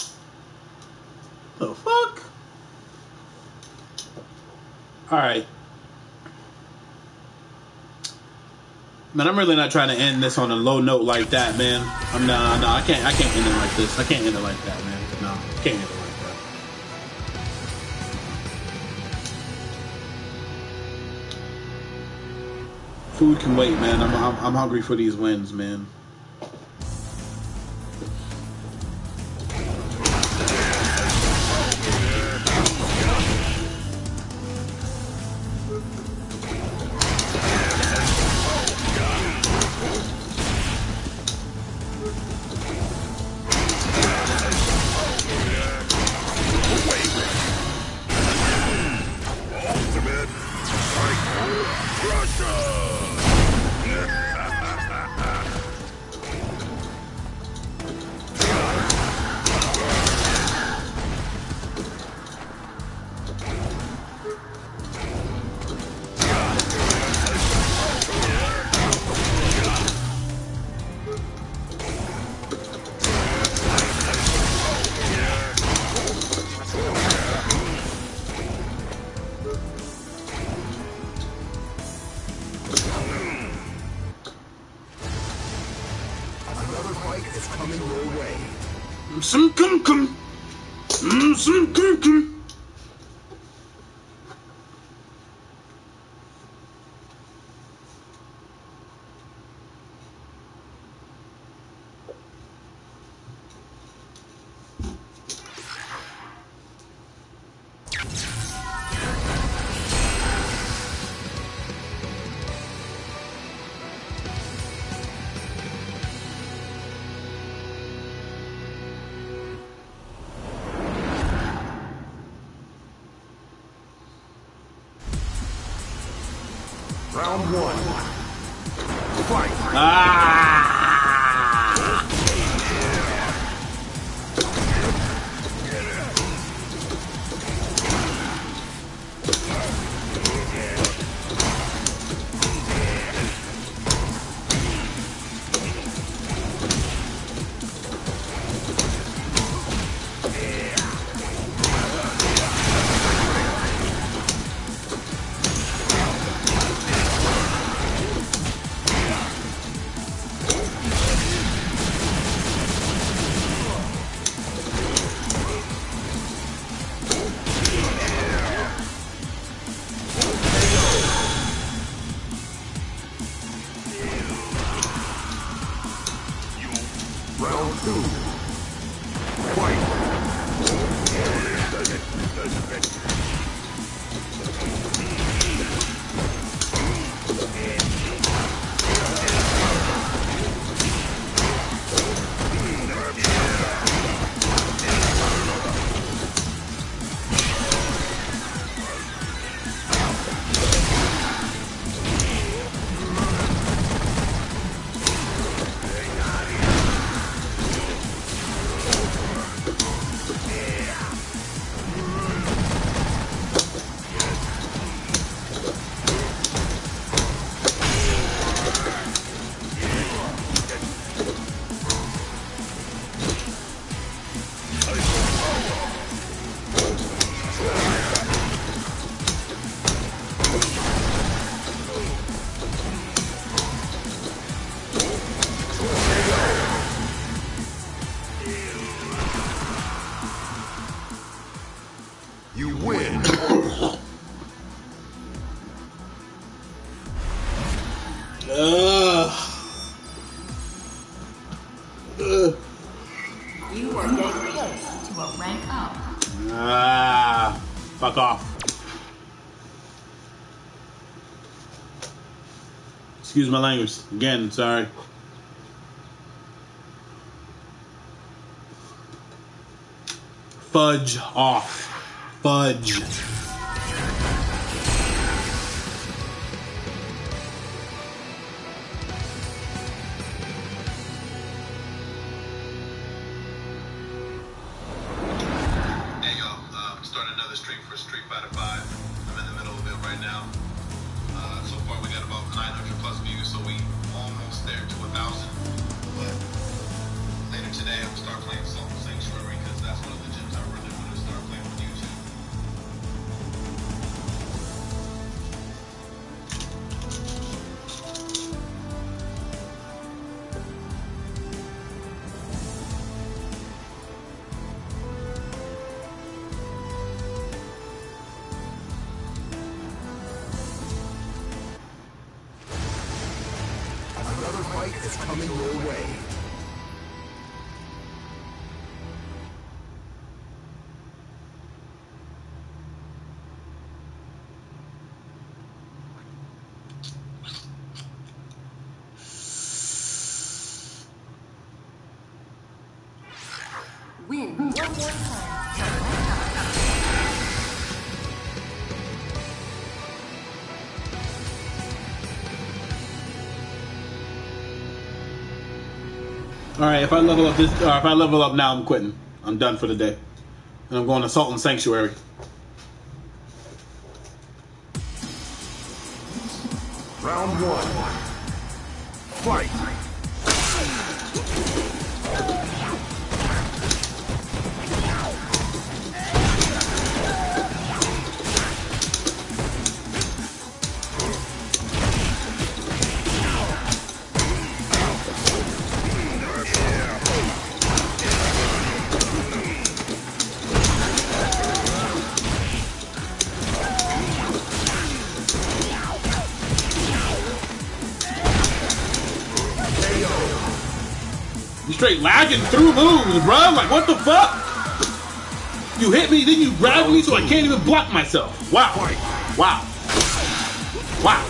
The fuck? Alright. Man, I'm really not trying to end this on a low note like that, man. No, I can't end it like this. I can't end it like that, man. No, I can't end it like that. Food can wait, man. I'm hungry for these wins, man. Another fight is coming your way. Some cum. Some cum. Round 1. Fight. Ah! Round 2. Fight. You win. You are getting close to a rank up. Fuck off. Excuse my language. Again, sorry. Fudge off. Fudge. Hey y'all, I'm starting another stream for Street Fighter 5. I'm in the middle of playing Salt Sanctuary because that's one of the gyms I really want to start playing on YouTube. Another fight is coming your way. Win one more time. All right, if I level up this, or if I level up now, I'm quitting. I'm done for the day, and I'm going to Salt and Sanctuary. Round one. Fight. You straight lagging through moves, bro. Like, what the fuck? You hit me, then you grab me so I can't even block myself. Wow. Wow. Wow.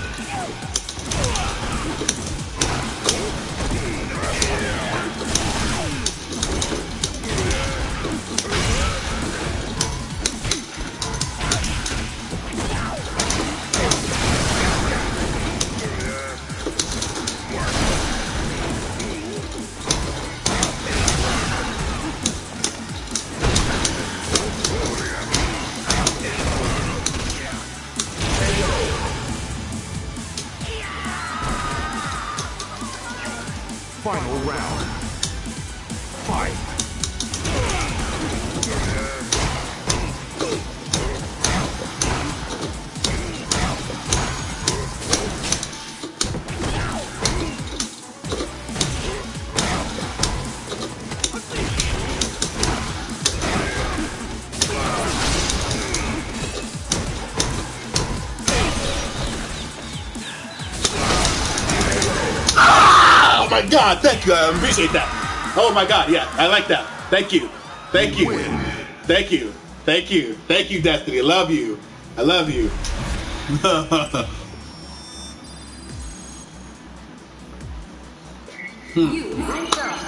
Final round. Fight. Oh my god, thank you. I appreciate that. Oh my god, yeah, I like that. Thank you. Thank you. Thank you. Thank you. Thank you, Destiny. I love you. I love you. You ranked up.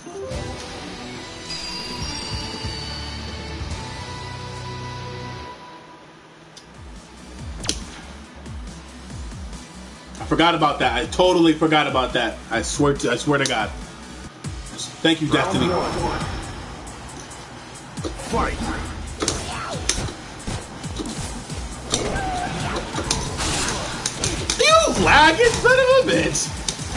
I forgot about that. I totally forgot about that. I swear to God. Thank you, Destiny. Round one. Fight. You lagging son of a bitch.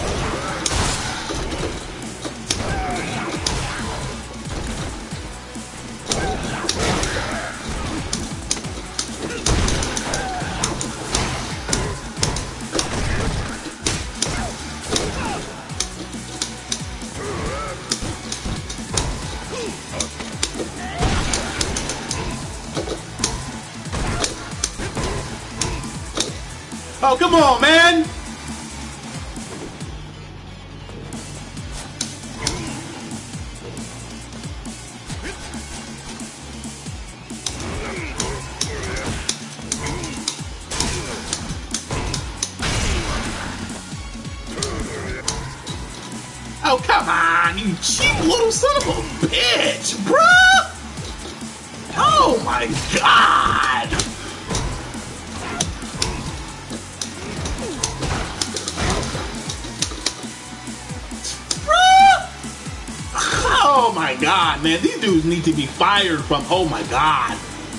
Oh, come on, man! Oh, come on, you cheap little son of a bitch, bruh! Oh my god! Oh my god, man. These dudes need to be fired from. Oh my god.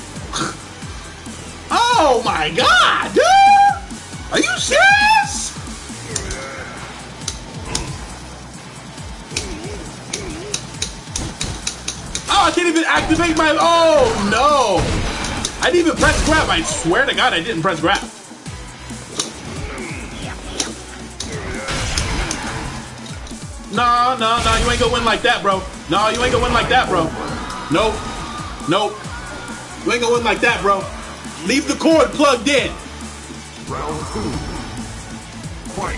Oh my god, dude! Are you serious? activate my... Oh, no. I didn't even press grab. I swear to God I didn't press grab. No, you ain't gonna win like that, bro. No, you ain't gonna win like that, bro. Nope. You ain't gonna win like that, bro. Leave the cord plugged in. Round 2. Fight.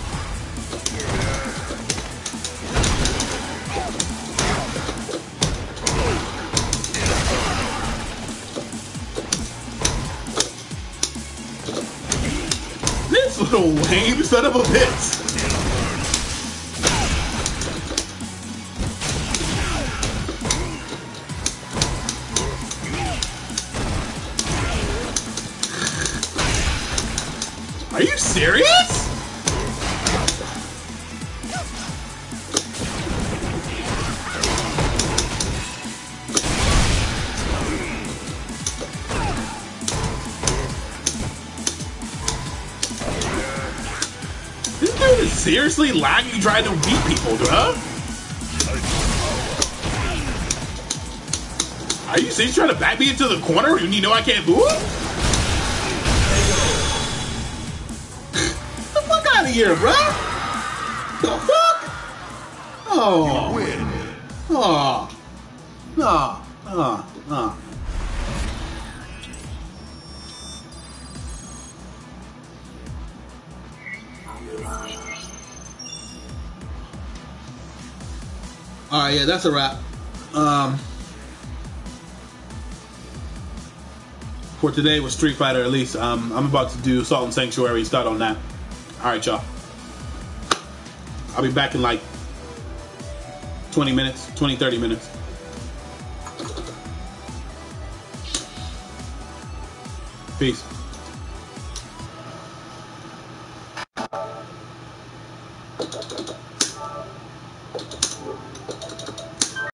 This little lame son of a bitch. Are you serious? This dude is seriously lagging trying to beat people, bruh. Are you serious trying to back me into the corner when you know I can't move? Out of here, bro. The fuck? Oh. You win. Oh. No. Alright, yeah, that's a wrap. For today with Street Fighter, at least. I'm about to do Salt and Sanctuary, start on that. Alright, y'all. I'll be back in like 20 minutes, 30 minutes. Peace.